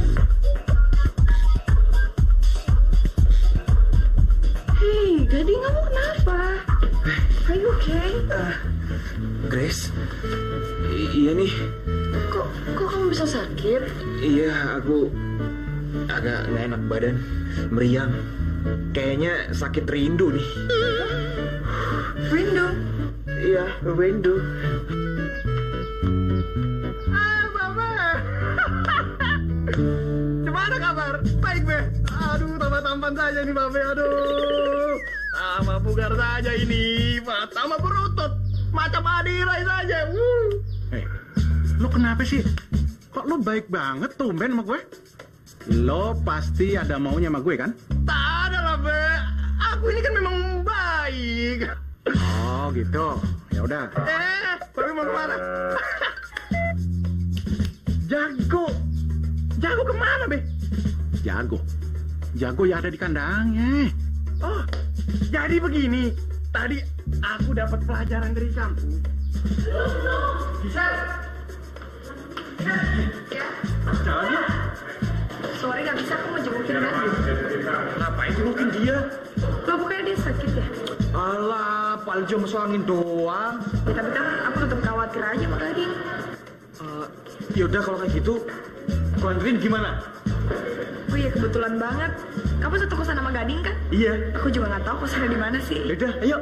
Hei, Gading, kamu kenapa? Are you okay? Uh, Grace, I- iya nih. Kok, kok kamu bisa sakit? Iya, aku agak nggak enak badan, meriang. Kayaknya sakit rindu nih. Rindu? Iya, rindu. Ah, Mama. Gimana kabar? Baik, Be. Aduh, tambah tampan saja nih, Babe. Aduh. Tambah bugar saja ini. Pak. Tambah berotot. Macam adirai saja. Wuh. Eh, lo kenapa sih? Kok lo baik banget tumben sama gue? Lo pasti ada maunya sama gue kan? Tak ada lah, Be. Aku ini kan memang baik. Oh gitu. Ya udah. Eh, Babe mau kemana? Jago. Jago kemana, Be? Jago. Jago yang ada di kandangnya. Oh, jadi begini. Tadi aku dapat pelajaran dari kamu. Bisa? Jalan yuk. Sorry nggak bisa, aku mau jengukin Gading. Ngapain jengukin dia? Lo bukannya dia sakit ya? Alah, paling cuma masuk angin doang. Ya tapi kan aku tetap khawatir aja sama Gading. Uh, yaudah kalau kayak gitu, kau anterin gimana? Oh iya kebetulan banget. Kamu satu kosan sama Gading kan? Iya. Aku juga nggak tahu kosannya di mana sih. Yaudah, ayo.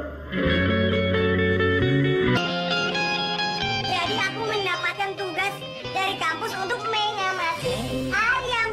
Jadi aku mendapatkan tugas dari kampus untuk mengamati ayam.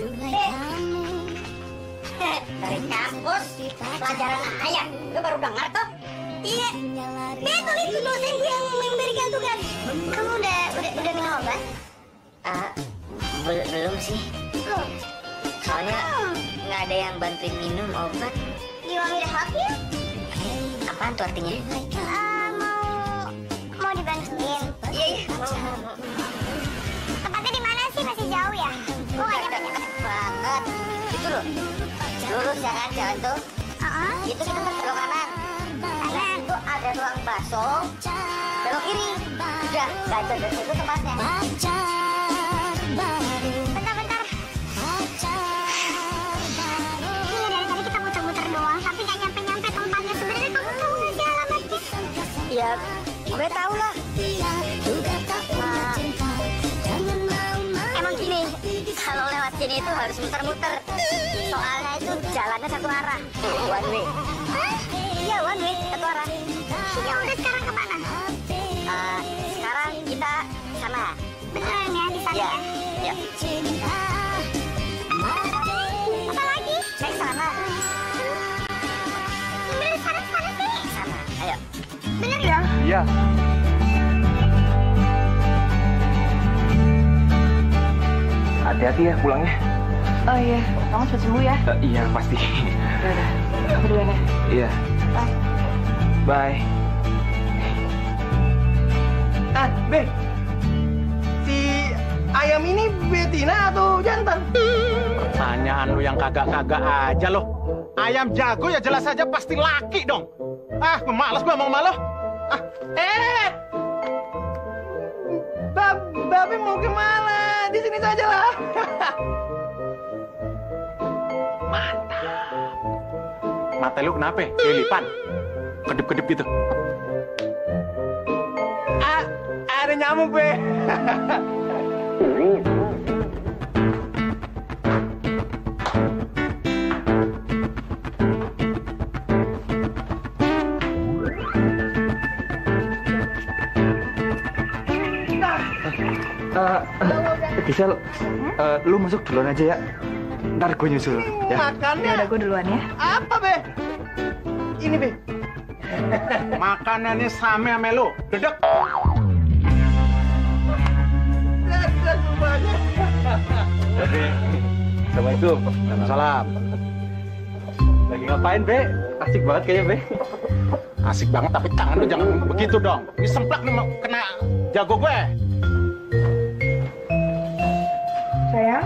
Eh, dari kampus pelajaran ayam. Lu baru dengar toh? Iya. Betul itu dosenku yang memberikan tugas. Kamu udah udah udah minum obat? Uh, bel- belum sih. Loh, Soalnya nggak ada yang bantuin minum obat. you want me to help you? Apaan tuh artinya? Ah, mau mau dibantuin? Iya, iya. Mau, mau, mau. Tempatnya di mana sih? Masih jauh ya? Kok nggak nyampe nyampe banget? Itu loh. Lurus ya kan jalan tuh. Uh-uh. Itu kita belok kanan. Kanan itu ada ruang bakso. Belok kiri. Udah, gajah dari situ tempatnya. Bentar-bentar. Iya dari tadi kita muter-muter doang, tapi nggak nyampe-nyampe tempatnya. Sebenarnya kamu tahu nggak sih alamatnya? Ya, gue tahu lah. Nah, emang gini, Kalau lewat sini itu harus muter-muter. Soalnya itu jalannya satu arah. One way. hah? Iya, one way, satu arah. Ya udah sekarang kemana? Uh, sekarang kita sana. Beneran ya di sana Ya, ya? ya. Apa lagi? Naik sana. Bener di sana sana sih. Sana. Ayo. Bener ya? Iya. Hati-hati ya pulangnya. Oh iya, kamu cepat sembuh ya. Uh, iya pasti. Udah, aku duluan ya. Iya. Bye. Bye. Ah, Be. Si ayam ini betina atau jantan? Pertanyaan lu yang kagak-kagak aja lo. Ayam jago ya jelas aja pasti laki dong. Ah, males gua ngomong sama lo. Ah, eh. Bab, Babe mau kemana? Di sini saja lah. Mata lu kenapa? Kelipan. Kedip-kedip gitu. Ah, ada nyamuk, Be. Uh, Gisel, uh, lu masuk duluan aja ya. Ntar gue nyusul. Ya. Makannya Ya udah, gue duluan ya. apa, Be? Ini, Be. Makanannya sama sama lu. Dedek. Dadah semuanya. Assalamualaikum. Salam. Lagi ngapain, Be? Asik banget kayaknya, Be. Asik banget tapi tangan lu jangan begitu dong. Ini semplak nih mau kena jago gue. Sayang?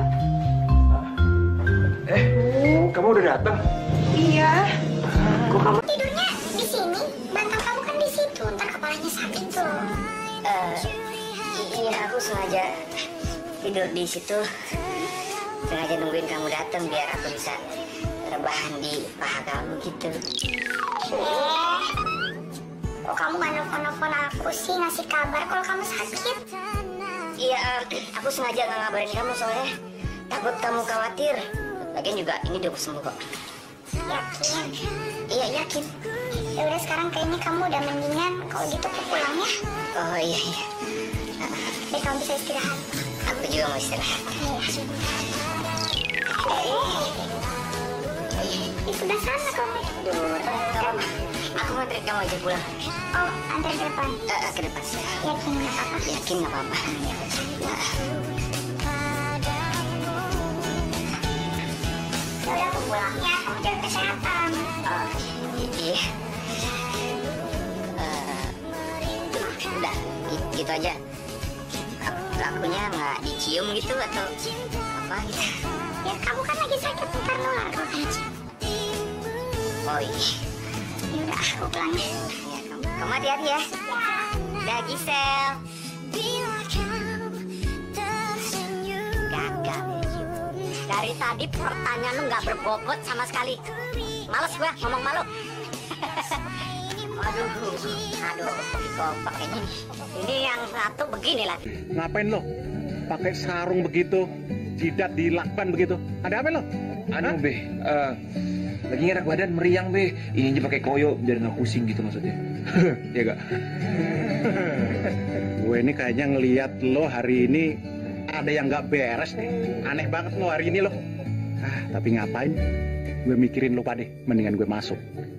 Eh, kamu udah datang? Iya. Kok kamu Tidurnya di sini, bantal kamu kan di situ. Ntar kepalanya sakit tuh. Eh, iya, aku sengaja tidur di situ. Sengaja nungguin kamu datang biar aku bisa rebahan di paha kamu gitu. Eh, kok kamu gak nelfon-nelfon aku sih ngasih kabar kalau kamu sakit? Iya, eh, aku sengaja nggak ngabarin kamu soalnya takut kamu khawatir. Lagian juga ini udah sembuh kok. Yakin? Iya, yakin. Ya udah sekarang kayaknya kamu udah mendingan. Kalau gitu aku pulang ya. Oh iya, iya. Biar kamu bisa istirahat. Aku juga mau istirahat. Di sebelah sana kamu. Duh, nggak apa-apa. Aku mau anterin kamu aja pulang. Oh, antar ke depan. Eh, eh, ke depan sih. Yakin nggak apa-apa? Yakin nggak apa-apa. Nah, udah aku pulang ya, kamu jaga kesehatan. Oh, iya. Uh, udah, gitu, gitu aja. Lakunya nggak dicium gitu atau apa gitu? Ya kamu kan lagi sakit, ntar nular kok aja. Oh iya. Ya udah, aku pulang ya. Ya, kamu, kamu hati-hati ya. Dah, Gisel. Gagal. Dari tadi pertanyaan lu nggak berbobot sama sekali. Males gua ngomong malu. Aduh, aduh, kompak ini. Ini yang satu begini lagi. Ngapain lo? Pakai sarung begitu, jidat dilakban begitu. Ada apa lo? Anu be, uh, lagi ngerak badan meriang be. Ini aja pakai koyo biar nggak pusing gitu maksudnya. Iya gak? Gue ini kayaknya ngelihat lo hari ini ada yang nggak beres nih. Aneh banget lo hari ini lo. Ah, tapi ngapain? Gue mikirin lo pade. Mendingan gue masuk.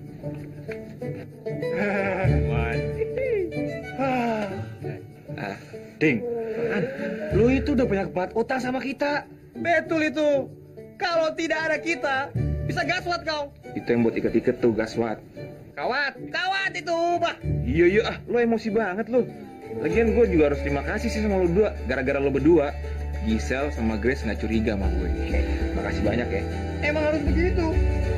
Ah, Ding, lu itu udah banyak banget utang sama kita. Betul itu. Kalau tidak ada kita, bisa gaswat kau. Itu yang buat ikat-ikat tuh gaswat. Kawat, kawat itu, Pak. Iya iya, ah, lo emosi banget lo. Lagian gue juga harus terima kasih sih sama lo berdua. Gara-gara lo berdua, Gisel sama Grace nggak curiga sama gue. Makasih banyak ya. Emang harus begitu.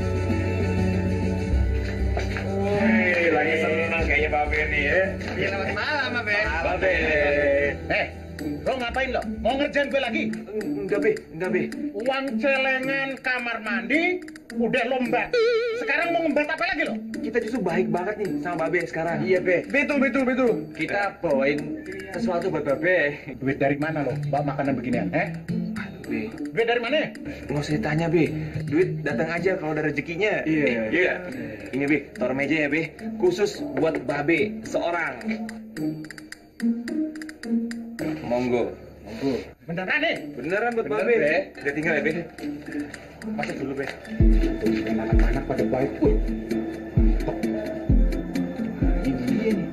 Hei, lagi senang kayaknya Babe nih ya. Ya, selamat malam, Babe. Babe. Eh, lo ngapain lo? Mau ngerjain gue lagi? Enggak be, enggak be. Uang celengan kamar mandi udah lomba. Sekarang mau ngembat apa lagi lo? Kita justru baik banget nih sama Babe sekarang. Iya, Be. Betul, betul, betul. Kita bawain sesuatu buat Babe. Duit dari mana lo? Bawa makanan beginian, eh? Be, Duit dari mana? nggak usah ditanya Be. Duit datang aja kalau ada rezekinya. Iya. Iya. Ini Be, taruh meja ya Be. Khusus buat Babe seorang. Monggo. Monggo. Beneran nih? Beneran buat Bener, Babe. Be. Udah tinggal ya Be. Masuk dulu, Be. Anak-anak pada baik. Wih. Ini dia nih.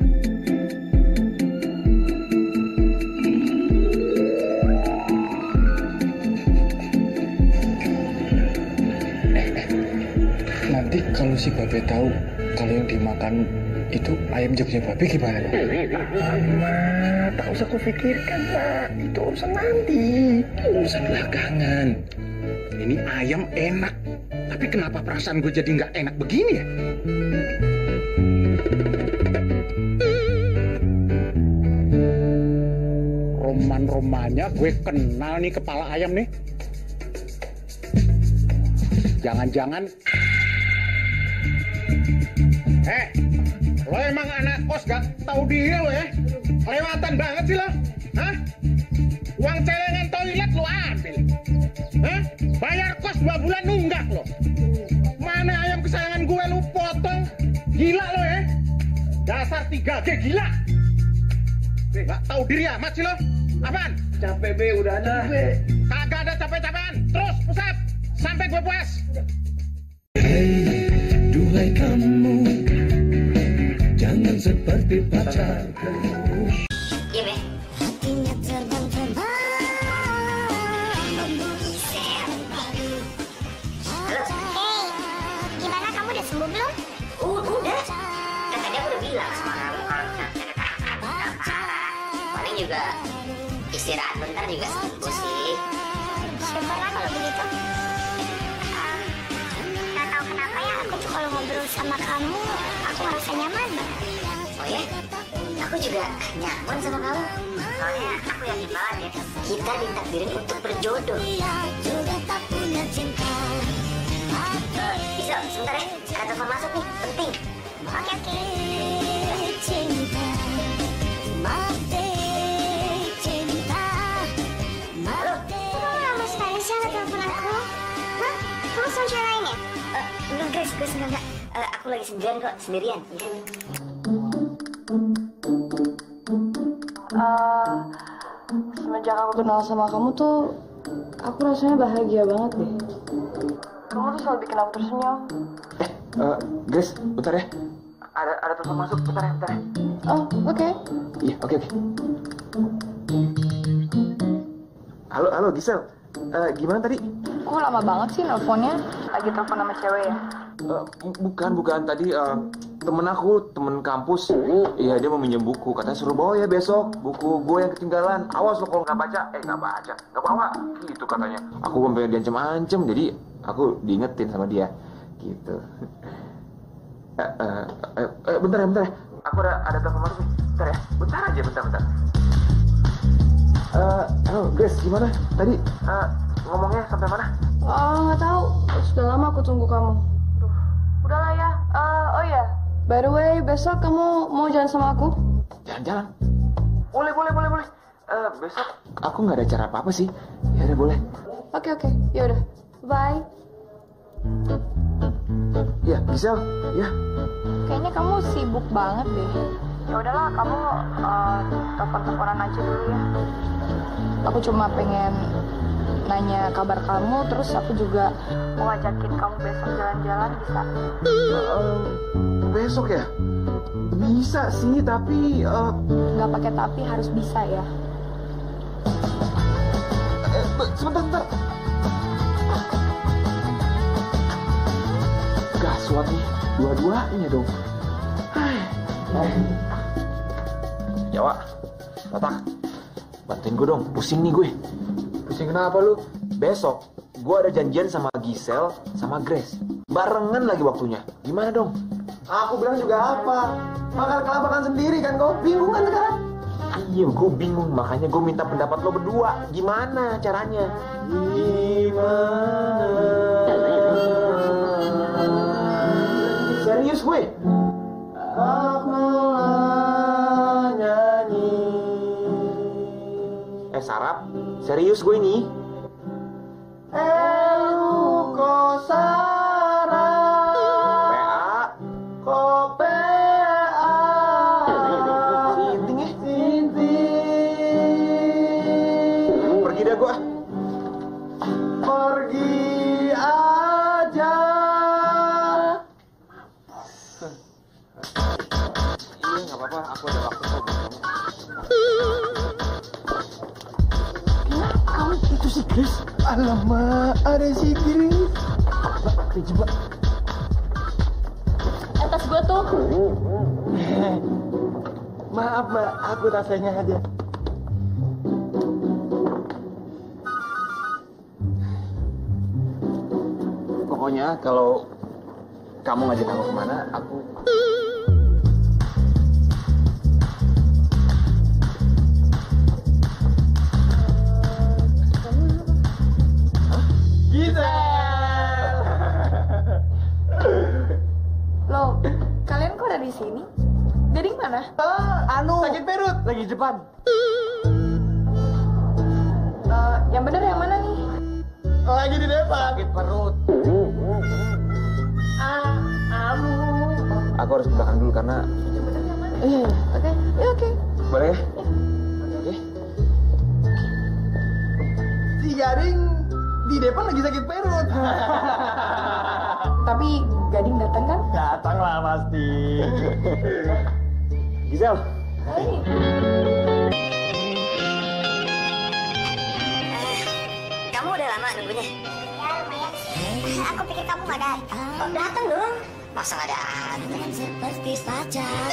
Nanti kalau si Babe tahu kalau yang dimakan itu ayam jagonya Babe gimana? Amat, tak usah kau pikirkan Pak. Itu urusan nanti. Urusan belakangan. Ini ayam enak. Tapi kenapa perasaan gue jadi nggak enak begini ya? Roman-romannya gue kenal nih kepala ayam nih. Jangan-jangan... Eh, lo emang anak kos gak tahu diri lo ya? Kelewatan banget sih lo. Hah? Uang celengan toilet lo ambil. Hah? Bayar kos dua bulan nunggak lo. Mana ayam kesayangan gue lo potong? Gila lo ya? Dasar tiga G gila. Gak tahu diri amat sih lo. Apaan? Capek Be, udah ada Be. Kagak ada capek-capekan. Terus pusat sampai gue puas. Hei, duhai kamu, jangan seperti pacarku. Iya, Be. Hatinya terbang-terbang. Halo. Hei, gimana kamu udah sembuh belum? Uh, udah. Kan tadi aku udah bilang sama kamu kalau misalnya ada apa-apa. Paling juga istirahat bentar juga sembuh sih. Syukurlah kalau begitu. Ah, nggak tahu kenapa ya, aku tuh kalau ngobrol sama kamu, aku merasa nyaman banget. Oh ya? Aku juga nyaman sama kamu. Soalnya aku yakin banget ya, kita ditakdirin untuk berjodoh. Juga tak punya cinta. Uh, bisa, sebentar ya. Ada telepon masuk nih, penting. Oke oke. Cinta, mati cinta. Halo? Kamu lama sekali sih angkat telepon aku? Hah? Kamu sama cewek lain ya? Uh, enggak, Grace, Grace, enggak, enggak. Uh, aku lagi sendirian kok, sendirian. Uh, semenjak aku kenal sama kamu tuh, aku rasanya bahagia banget deh. Kamu tuh selalu bikin aku tersenyum. Eh, uh, Grace, bentar ya. Ada ada telepon masuk, bentar ya, bentar ya. Oh, oke. Okay. Iya, oke oke. Halo, halo Gisel. Uh, gimana tadi? Kok Kok lama banget sih nelfonnya? Lagi telepon sama cewek ya? Uh, bukan, bukan. Tadi uh, temen aku, temen kampus. Iya, dia mau minjem buku. Katanya suruh bawa ya besok. Buku gue yang ketinggalan. Awas lo kalau nggak baca. Eh, nggak baca. Nggak bawa. Gitu katanya. Aku sampai diancem-ancem. Jadi aku diingetin sama dia. Gitu. Uh, uh, uh, uh, bentar ya, bentar ya. Aku ada, ada telepon masuk nih. Bentar ya. Bentar aja, bentar, bentar. Uh, halo, Grace, gimana? Tadi uh, ngomongnya sampai mana? Oh, nggak tahu. Sudah lama aku tunggu kamu. Duh, udahlah ya. Uh, oh ya, by the way, besok kamu mau jalan sama aku? Jalan-jalan? Boleh, boleh, boleh, boleh. Uh, besok aku nggak ada cara apa-apa sih. Ya udah boleh. Oke, oke. Ya udah. Bye. Ya, Gisel. Ya. Kayaknya kamu sibuk banget deh. Ya udahlah, kamu uh, telepon-teleponan aja dulu ya. Aku cuma pengen nanya kabar kamu, terus aku juga mau ngajakin kamu besok jalan-jalan, bisa? Uh, besok ya? Bisa sih, tapi uh... nggak pakai tapi, harus bisa ya. Eh, sebentar, sebentar. Gaswat nih, dua-duanya dong. Jawa, Batak, bantuin gue dong, pusing nih gue. Pusing kenapa lu? Besok gue ada janjian sama Gisel sama Grace. Barengan lagi waktunya. Gimana dong? Aku bilang juga apa? Bakal kelabakan sendiri kan kau? Bingung kan sekarang? Iya, gue bingung. Makanya gue minta pendapat lo berdua. Gimana caranya? Gimana? Serius gue? Aku nyanyi. Eh, Sarap, serius gue ini. Elu ko sarap. P A. Ko P A. Sinting ya? Sinting. Pergi dah gue. Pergi aja. Iya, nggak apa-apa. Aku ada waktu kok. Kamu itu si Grace. Alamak, ada si Grace. Kejebak. Atas gue tuh. Maaf mbak, aku rasanya aja. Pokoknya kalau kamu ngajak aku kemana, aku... Loh, kalian kok ada di sini? Gading mana? Uh, anu, sakit perut, lagi Jepang. Uh, yang bener yang mana nih? Lagi di depan. Sakit perut. Ah, anu. Aku harus ke belakang dulu karena... Iya, oke, ya oke. Boleh ya? Oke. Si Gading di depan lagi sakit perut. Tapi Gading datang kan? Datang lah pasti. Gisel. Hai. Kamu udah lama nunggunya? Ya lumayan sih. Aku pikir kamu gak datang. Kok datang dong? Masa nggak datang? Seperti pacar.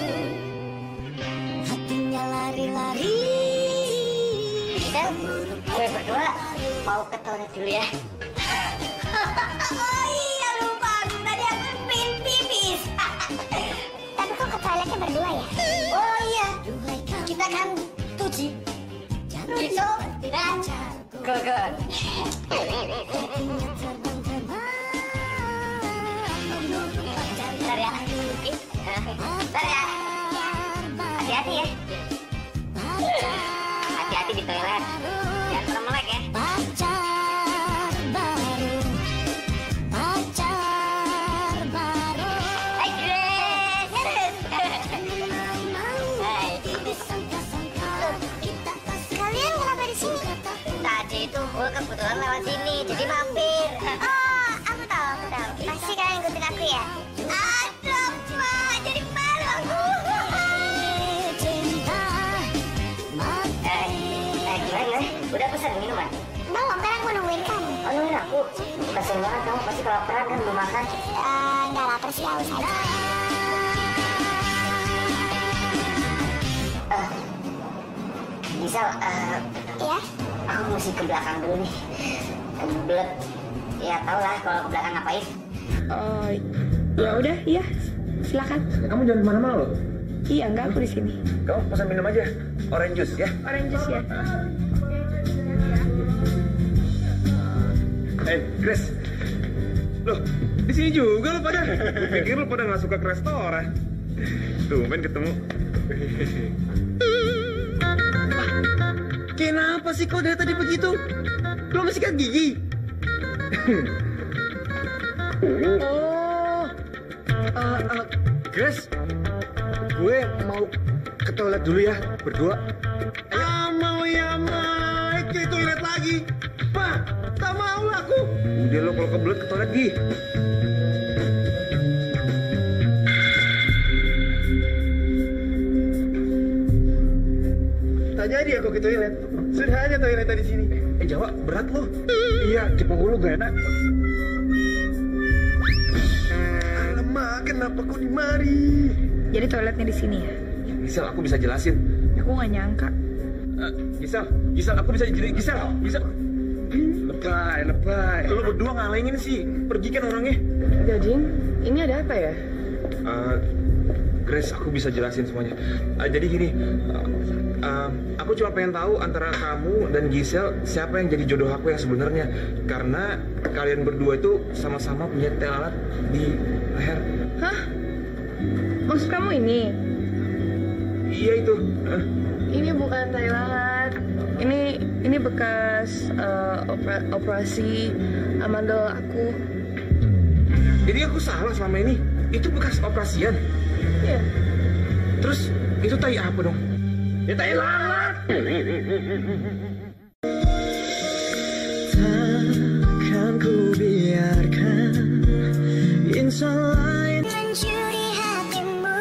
Hatinya lari-lari. Gisel, gue berdua mau ke toilet dulu ya. Oh iya lupa. Tadi aku pengen pipis. Tapi kok ke toiletnya berdua ya? Oh iya, kita kan tuji. Gitu, dan gogon. Bentar ya. Bentar ya. Hati-hati ya. Hati-hati di toilet. Jangan pernah melek ya. Pacar baru. Pacar baru. Hai Grace. Hai. Kalian kenapa di sini? Tadi itu gue kebetulan lewat sini, jadi mampir. Oh, aku tahu, aku tahu. Pasti kalian ikutin aku ya? Aduh, Pak, jadi malu aku. Eh, eh gimana gimana? Udah pesan minuman? Belum, kan aku nungguin kamu. Oh nungguin aku kasihan banget, kamu pasti kelaparan kan belum makan. Eh, nggak lapar sih, haus aja. Uh, Gisel, uh, Iya? aku mesti ke belakang dulu nih. Kebelet. Ya tau lah kalau ke belakang ngapain. Oh, ya udah, iya. Silakan. Kamu jangan kemana-mana loh. Iya, enggak, aku di sini. Kamu pesan minum aja, orange juice ya. Orange juice ya. Eh, hey, Grace. Loh, di sini juga lo pada. Gue pikir lo pada nggak suka ke restoran. Tumben ketemu. Kenapa sih kau dari tadi begitu? Lo masih sikat gigi? Oh, uh, uh, Grace, gue mau ke toilet dulu ya, berdua. Ah, mau ya, Mike, ke toilet lagi. Pak, tak mau aku. Udah lo kalau kebelet ke toilet, Gi. Tak jadi aku ke toilet. Sudah aja toilet di sini. Eh, Jawa, berat lo. Iya, cepat dulu gak enak. Alamak, kenapa kau di mari? Jadi toiletnya di sini ya? Gisel, aku bisa jelasin. Aku nggak nyangka. Uh, Gisel, Gisel, aku bisa jadi Gisel, Gisel. Lebay, lebay. Lo berdua ngalengin sih. Pergi kan orangnya. Gading, ini ada apa ya? Uh, Grace, aku bisa jelasin semuanya. Uh, jadi gini, uh, uh, aku cuma pengen tahu antara kamu dan Gisel siapa yang jadi jodoh aku yang sebenarnya. Karena kalian berdua itu sama-sama punya telalat di leher. Hah? Maksud kamu ini? Iya itu. Uh. Ini bukan tai lalat. Ini ini bekas uh, opera, operasi amandel aku. Jadi aku salah selama ini. Itu bekas operasian. Iya. Terus itu tai apa dong? Ya tai lalat. Takkan ku biarkan insan lain Mencuri hatimu,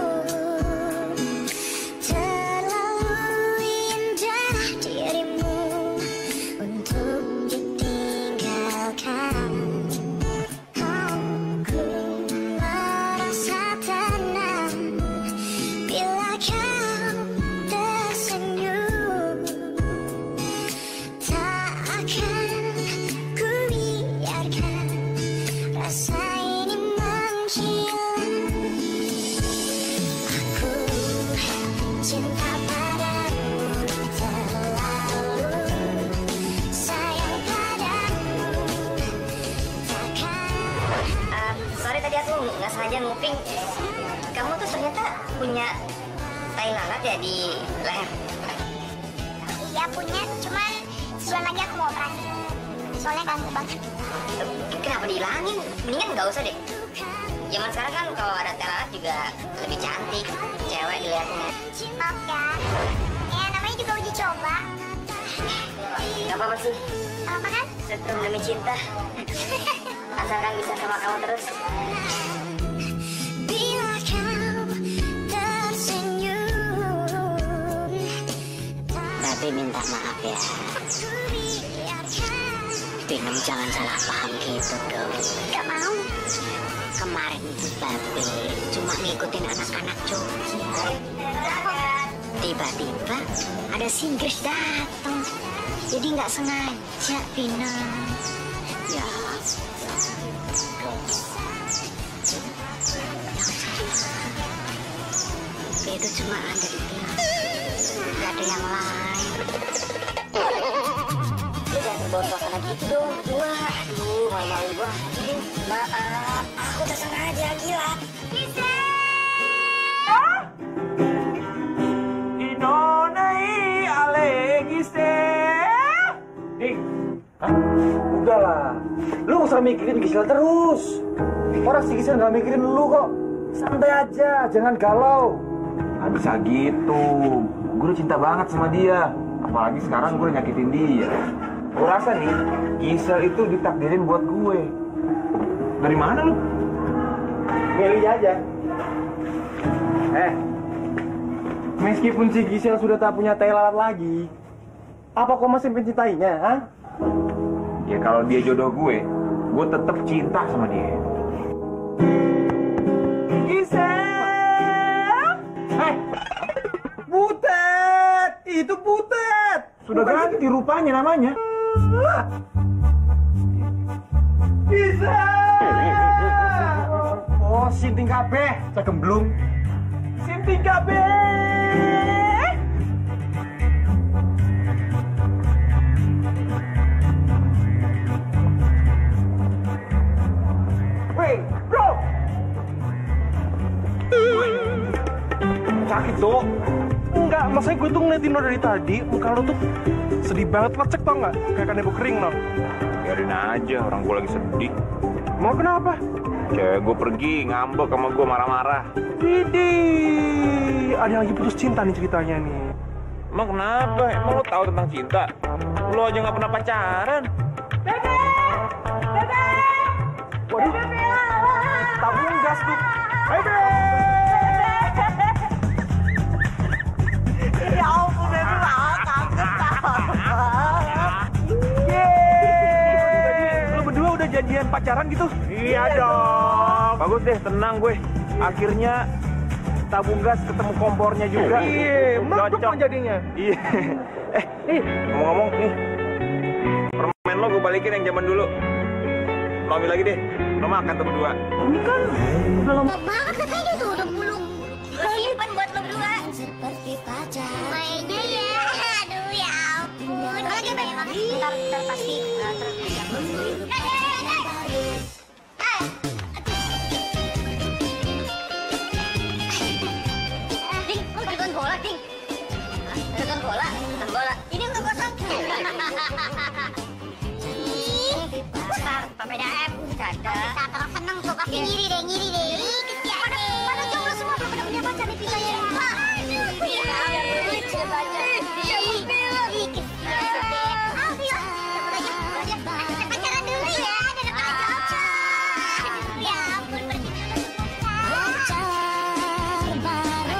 terlalu indah dirimu untuk ditinggalkan. Aku merasa tenang bila kau tersenyum. Tak akan ku biarkan rasa ini menghilang. Aku cinta padamu, terlalu sayang padamu. Takkan Uh, sorry tadi aku nggak sengaja nguping. Kamu tuh ternyata punya tai lalat ya di leher. iya punya, cuman sebulan lagi aku mau operasi. Soalnya ganggu banget. Kenapa dihilangin? Mendingan nggak usah deh. Zaman sekarang kan kalau ada tai lalat juga lebih cantik cewek dilihatnya. Maaf ya. Ya namanya juga uji coba. Gak apa-apa sih. Apa kan? Setrum demi cinta. Asalkan bisa sama kamu terus. Bila kau tersenyum, Tapi minta maaf ya. aku biarkan. Tinem jangan salah paham gitu dong. Gak mau. Kemarin itu Babe cuma ngikutin anak-anak Jogja. Tiba-tiba ada si Inggris datang. Jadi nggak sengaja Pinang. Ya. Dia itu cuma ada di kelas. Gak ada yang lain. Lu jangan terbawa suasana gitu dong. Dua. Aduh, malu-malu gua. Ini maaf. Aku tersengaja gila. Inonai alegiste. Eh, udah lah. Lu gak usah mikirin Gisel terus. Orang si Gisel gak mikirin lu kok. Santai aja, jangan galau. Gak bisa gitu. Gue udah cinta banget sama dia. Apalagi sekarang gue udah nyakitin dia. Gue rasa nih, Gisel itu ditakdirin buat gue. Dari mana lu? Milih aja. Eh, meskipun si Gisel sudah tak punya tai lalat lagi, apa kau masih mencintainya, ha? Ya kalau dia jodoh gue, gue tetap cinta sama dia. Gisel! Hei! Butet! Itu Butet! Sudah ganti rupanya namanya. Gisel! Oh, Sinting kabeh, cagemblung. Sinting kabeh! Wait, bro! Sakit tuh. Enggak, maksudnya gue tuh ngeliatin lo dari tadi, muka lo tuh sedih banget, lecek tau nggak? Kayak kanebo kering lo. Biarin aja, orang gue lagi sedih. Mau kenapa? Cewek gue pergi, ngambek sama gue marah-marah. Widih, ada yang lagi putus cinta nih ceritanya nih. Emang kenapa? Emang lo tahu tentang cinta? Lo aja nggak pernah pacaran. Bebe! Bebe! Waduh, tabung gas tuh. Bebe! Ya ampun, Bebe banget, kaget Yeay! Lo berdua udah janjian pacaran gitu? Iya dong. Bagus deh, tenang gue. Akhirnya tabung gas ketemu kompornya juga. Iya, meledak Cocok. jadinya. Iya. Eh, nih, ngomong-ngomong nih. Permen lo gue balikin yang zaman dulu. Lo ambil lagi deh. Lo makan tuh berdua. Ini kan belum banget katanya tuh udah bulu. Simpan buat lo berdua. Seperti pacar. Mainnya ya. Aduh ya ampun. Lagi banyak banget. Ntar, ntar pasti. Ding, lo nonton bola, Ding. Nonton bola, nonton bola. Ini nggak kosong. Besar, pembeda M. Canda. Kalau seneng tuh pasti ngiri deh, ngiri deh. Pada, pada jomblo semua belum pada punya pacar nih pisahnya. Aduh, ya lucu banget. Iya, dikit. Ayo, cepet aja, aja. Pacaran dulu ya, daripada cocok. Ya ampun, pergi dulu. Pacar baru.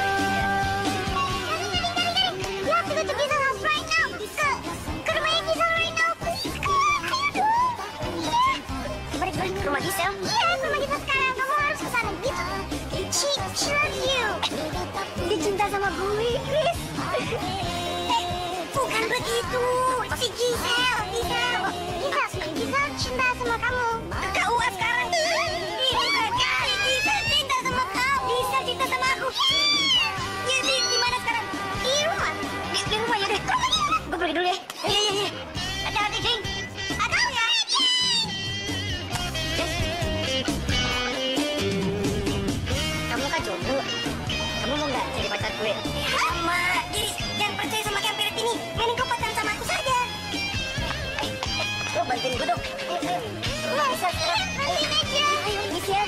Ya, kita to Gisel house right now. Ke, ke rumahnya Gisel right now. Please, ke, ayo dong. Mari, mari ke rumah Gisel. Iya, ke rumah Gisel sekarang. Kamu harus ke sana gitu. She, she loves you. Dia cinta sama gue, Chris. Eh, bukan begitu. Si Gisel, Gisel. Gisel, Gisel cinta sama kamu. Ke U A sekarang. Bukan kali Gisel cinta sama kamu. Gisel cinta sama aku. Ya, di, di mana sekarang? Di rumah. Di, di rumah ya deh. Gue pergi dulu ya. Iya, iya, iya. Hati-hati, Jing. Hati-hati ya. Kamu kan jomblo. Kamu mau nggak jadi pacar gue? Sama, jadi jangan percaya sama kampirit ini. Mending kau pacaran sama aku saja. Eh, eh, lo bantuin gue dong. Ayo, ayo. Lo bisa sekarang. Bantuin aja. Ayo, bisa.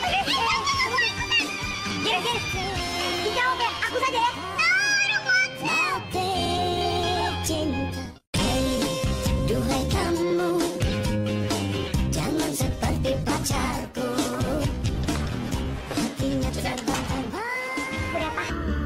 Gini, gini. Dijawab ya, aku saja ya. Mati cinta. Duhai kamu, jangan seperti pacarku. Hatinya terbakar. Berapa?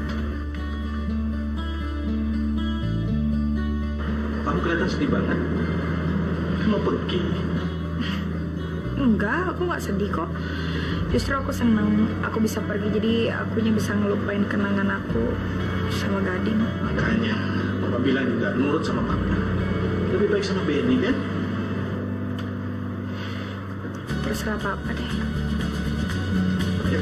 Kamu kelihatan sedih banget. Mau pergi? Enggak, aku nggak sedih kok. Justru aku senang aku bisa pergi, jadi akunya bisa ngelupain kenangan aku sama Gading. Makanya, Papa bilang juga nurut sama Papa. Lebih baik sama Benny kan? Terserah Papa deh. Ya.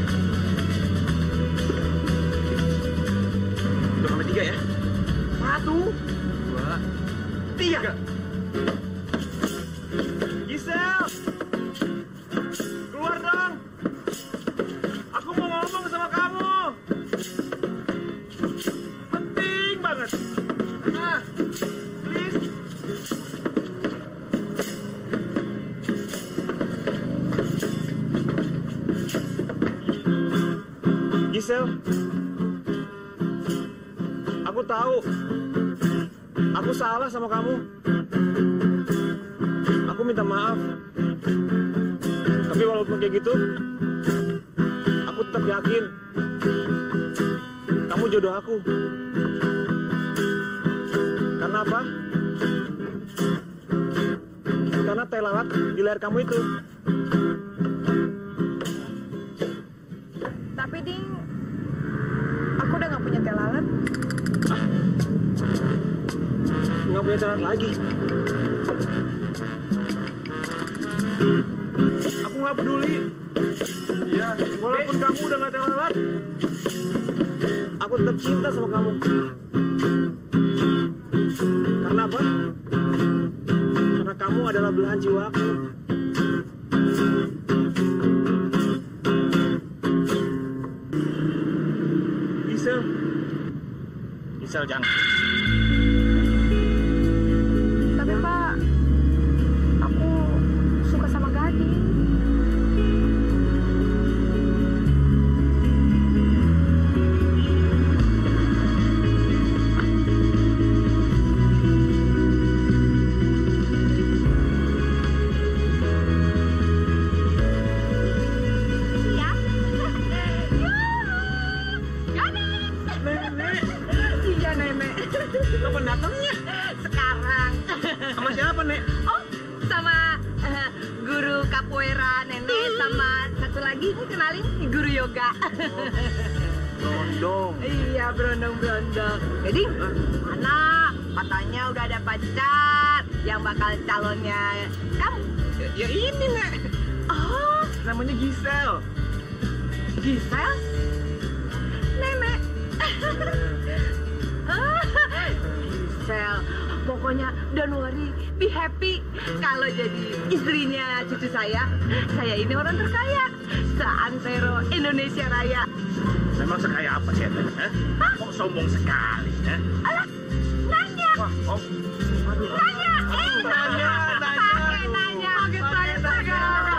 Udah sampai tiga ya? Satu, dua, tiga. Gisel! Keluar dong! Aku mau ngomong sama kamu! Penting banget! Nah, please! Gisel, aku tahu aku salah sama kamu. Aku minta maaf. Tapi walaupun kayak gitu, aku tetap yakin kamu jodoh aku. Karena apa? karena teh lalat di leher kamu itu. Tapi Ding, aku udah nggak punya teh lalat. Ah, nggak punya teh lalat lagi. Aku nggak peduli. Ya, walaupun kamu udah nggak teh lalat, aku tetap cinta sama kamu. Karena apa? Karena kamu adalah belahan jiwaku. Gisel, Gisel jangan. Tapi Pak, aku suka sama Gading. Kapan datangnya? Sekarang. Sama siapa, Nek? Oh, sama eh, guru capoeira nenek sama satu lagi kenalin guru yoga. Brondong. Iya, brondong-brondong. Jadi, mana katanya udah ada pacar yang bakal calonnya kamu? Ya, ya ini, Nek. Oh, Namanya Gisel. Gisel? Nenek. Gisel, pokoknya don't worry, be happy. Kalau jadi istrinya cucu saya, saya ini orang terkaya seantero Indonesia Raya. Memang sekaya apa sih, Nek? Hah? Kok sombong sekali, ya? Alah, nanya. Wah, om. Aduh. Nanya, eh, Nanya, nanya. Pakai nanya, pakai saya segala.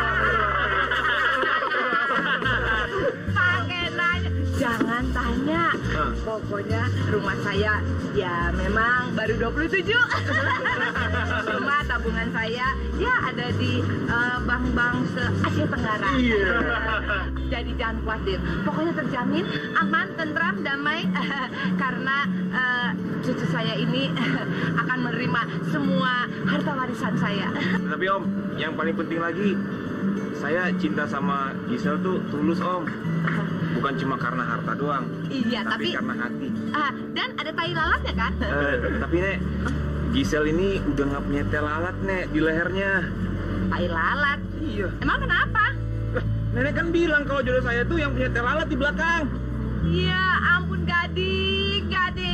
Pakai nanya, jangan tanya. Pokoknya rumah saya ya memang baru dua puluh tujuh. Cuma tabungan saya ya ada di eh, bank-bank se-Asia Tenggara. Iya. Jadi jangan khawatir. Pokoknya terjamin aman, tentram, damai karena eh, cucu saya ini akan menerima semua harta warisan saya. Tapi Om, yang paling penting lagi, saya cinta sama Gisel tuh tulus Om. Bukan cuma karena harta doang. Iya, tapi, tapi karena hati. ah, dan ada tai lalatnya kan? Eh, tapi Nek, Gisel ini udah nggak punya teh lalat Nek di lehernya. Tai lalat? Iya. Emang kenapa? Lah, Nenek kan bilang kalau jodoh saya tuh yang punya teh lalat di belakang. Ya ampun Gading, Gading,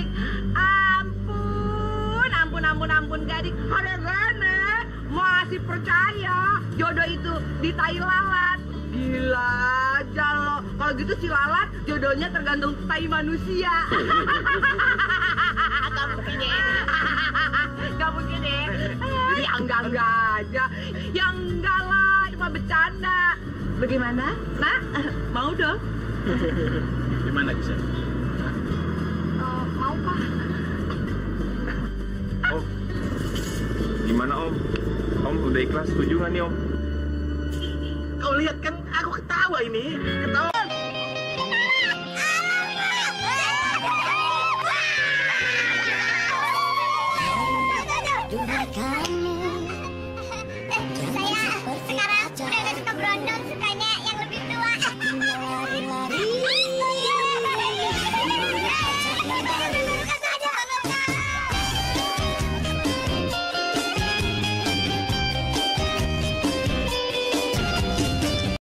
ampun, ampun, ampun, ampun Gading. Ada Nenek masih percaya jodoh itu di tai lalat. Gila aja lo. Kalau gitu si lalat jodohnya tergantung tai manusia. Gak mungkin ya. Gak mungkin ya. Eh, ya enggak enggak aja. Ya enggak lah, cuma bercanda. Bagaimana? Nak, mau dong? Gimana, Gisel? Uh, mau Pak? Om, gimana Om? Om udah ikhlas, setuju nggak nih Om? Kau lihat kan aku ketawa ini. Ketawa.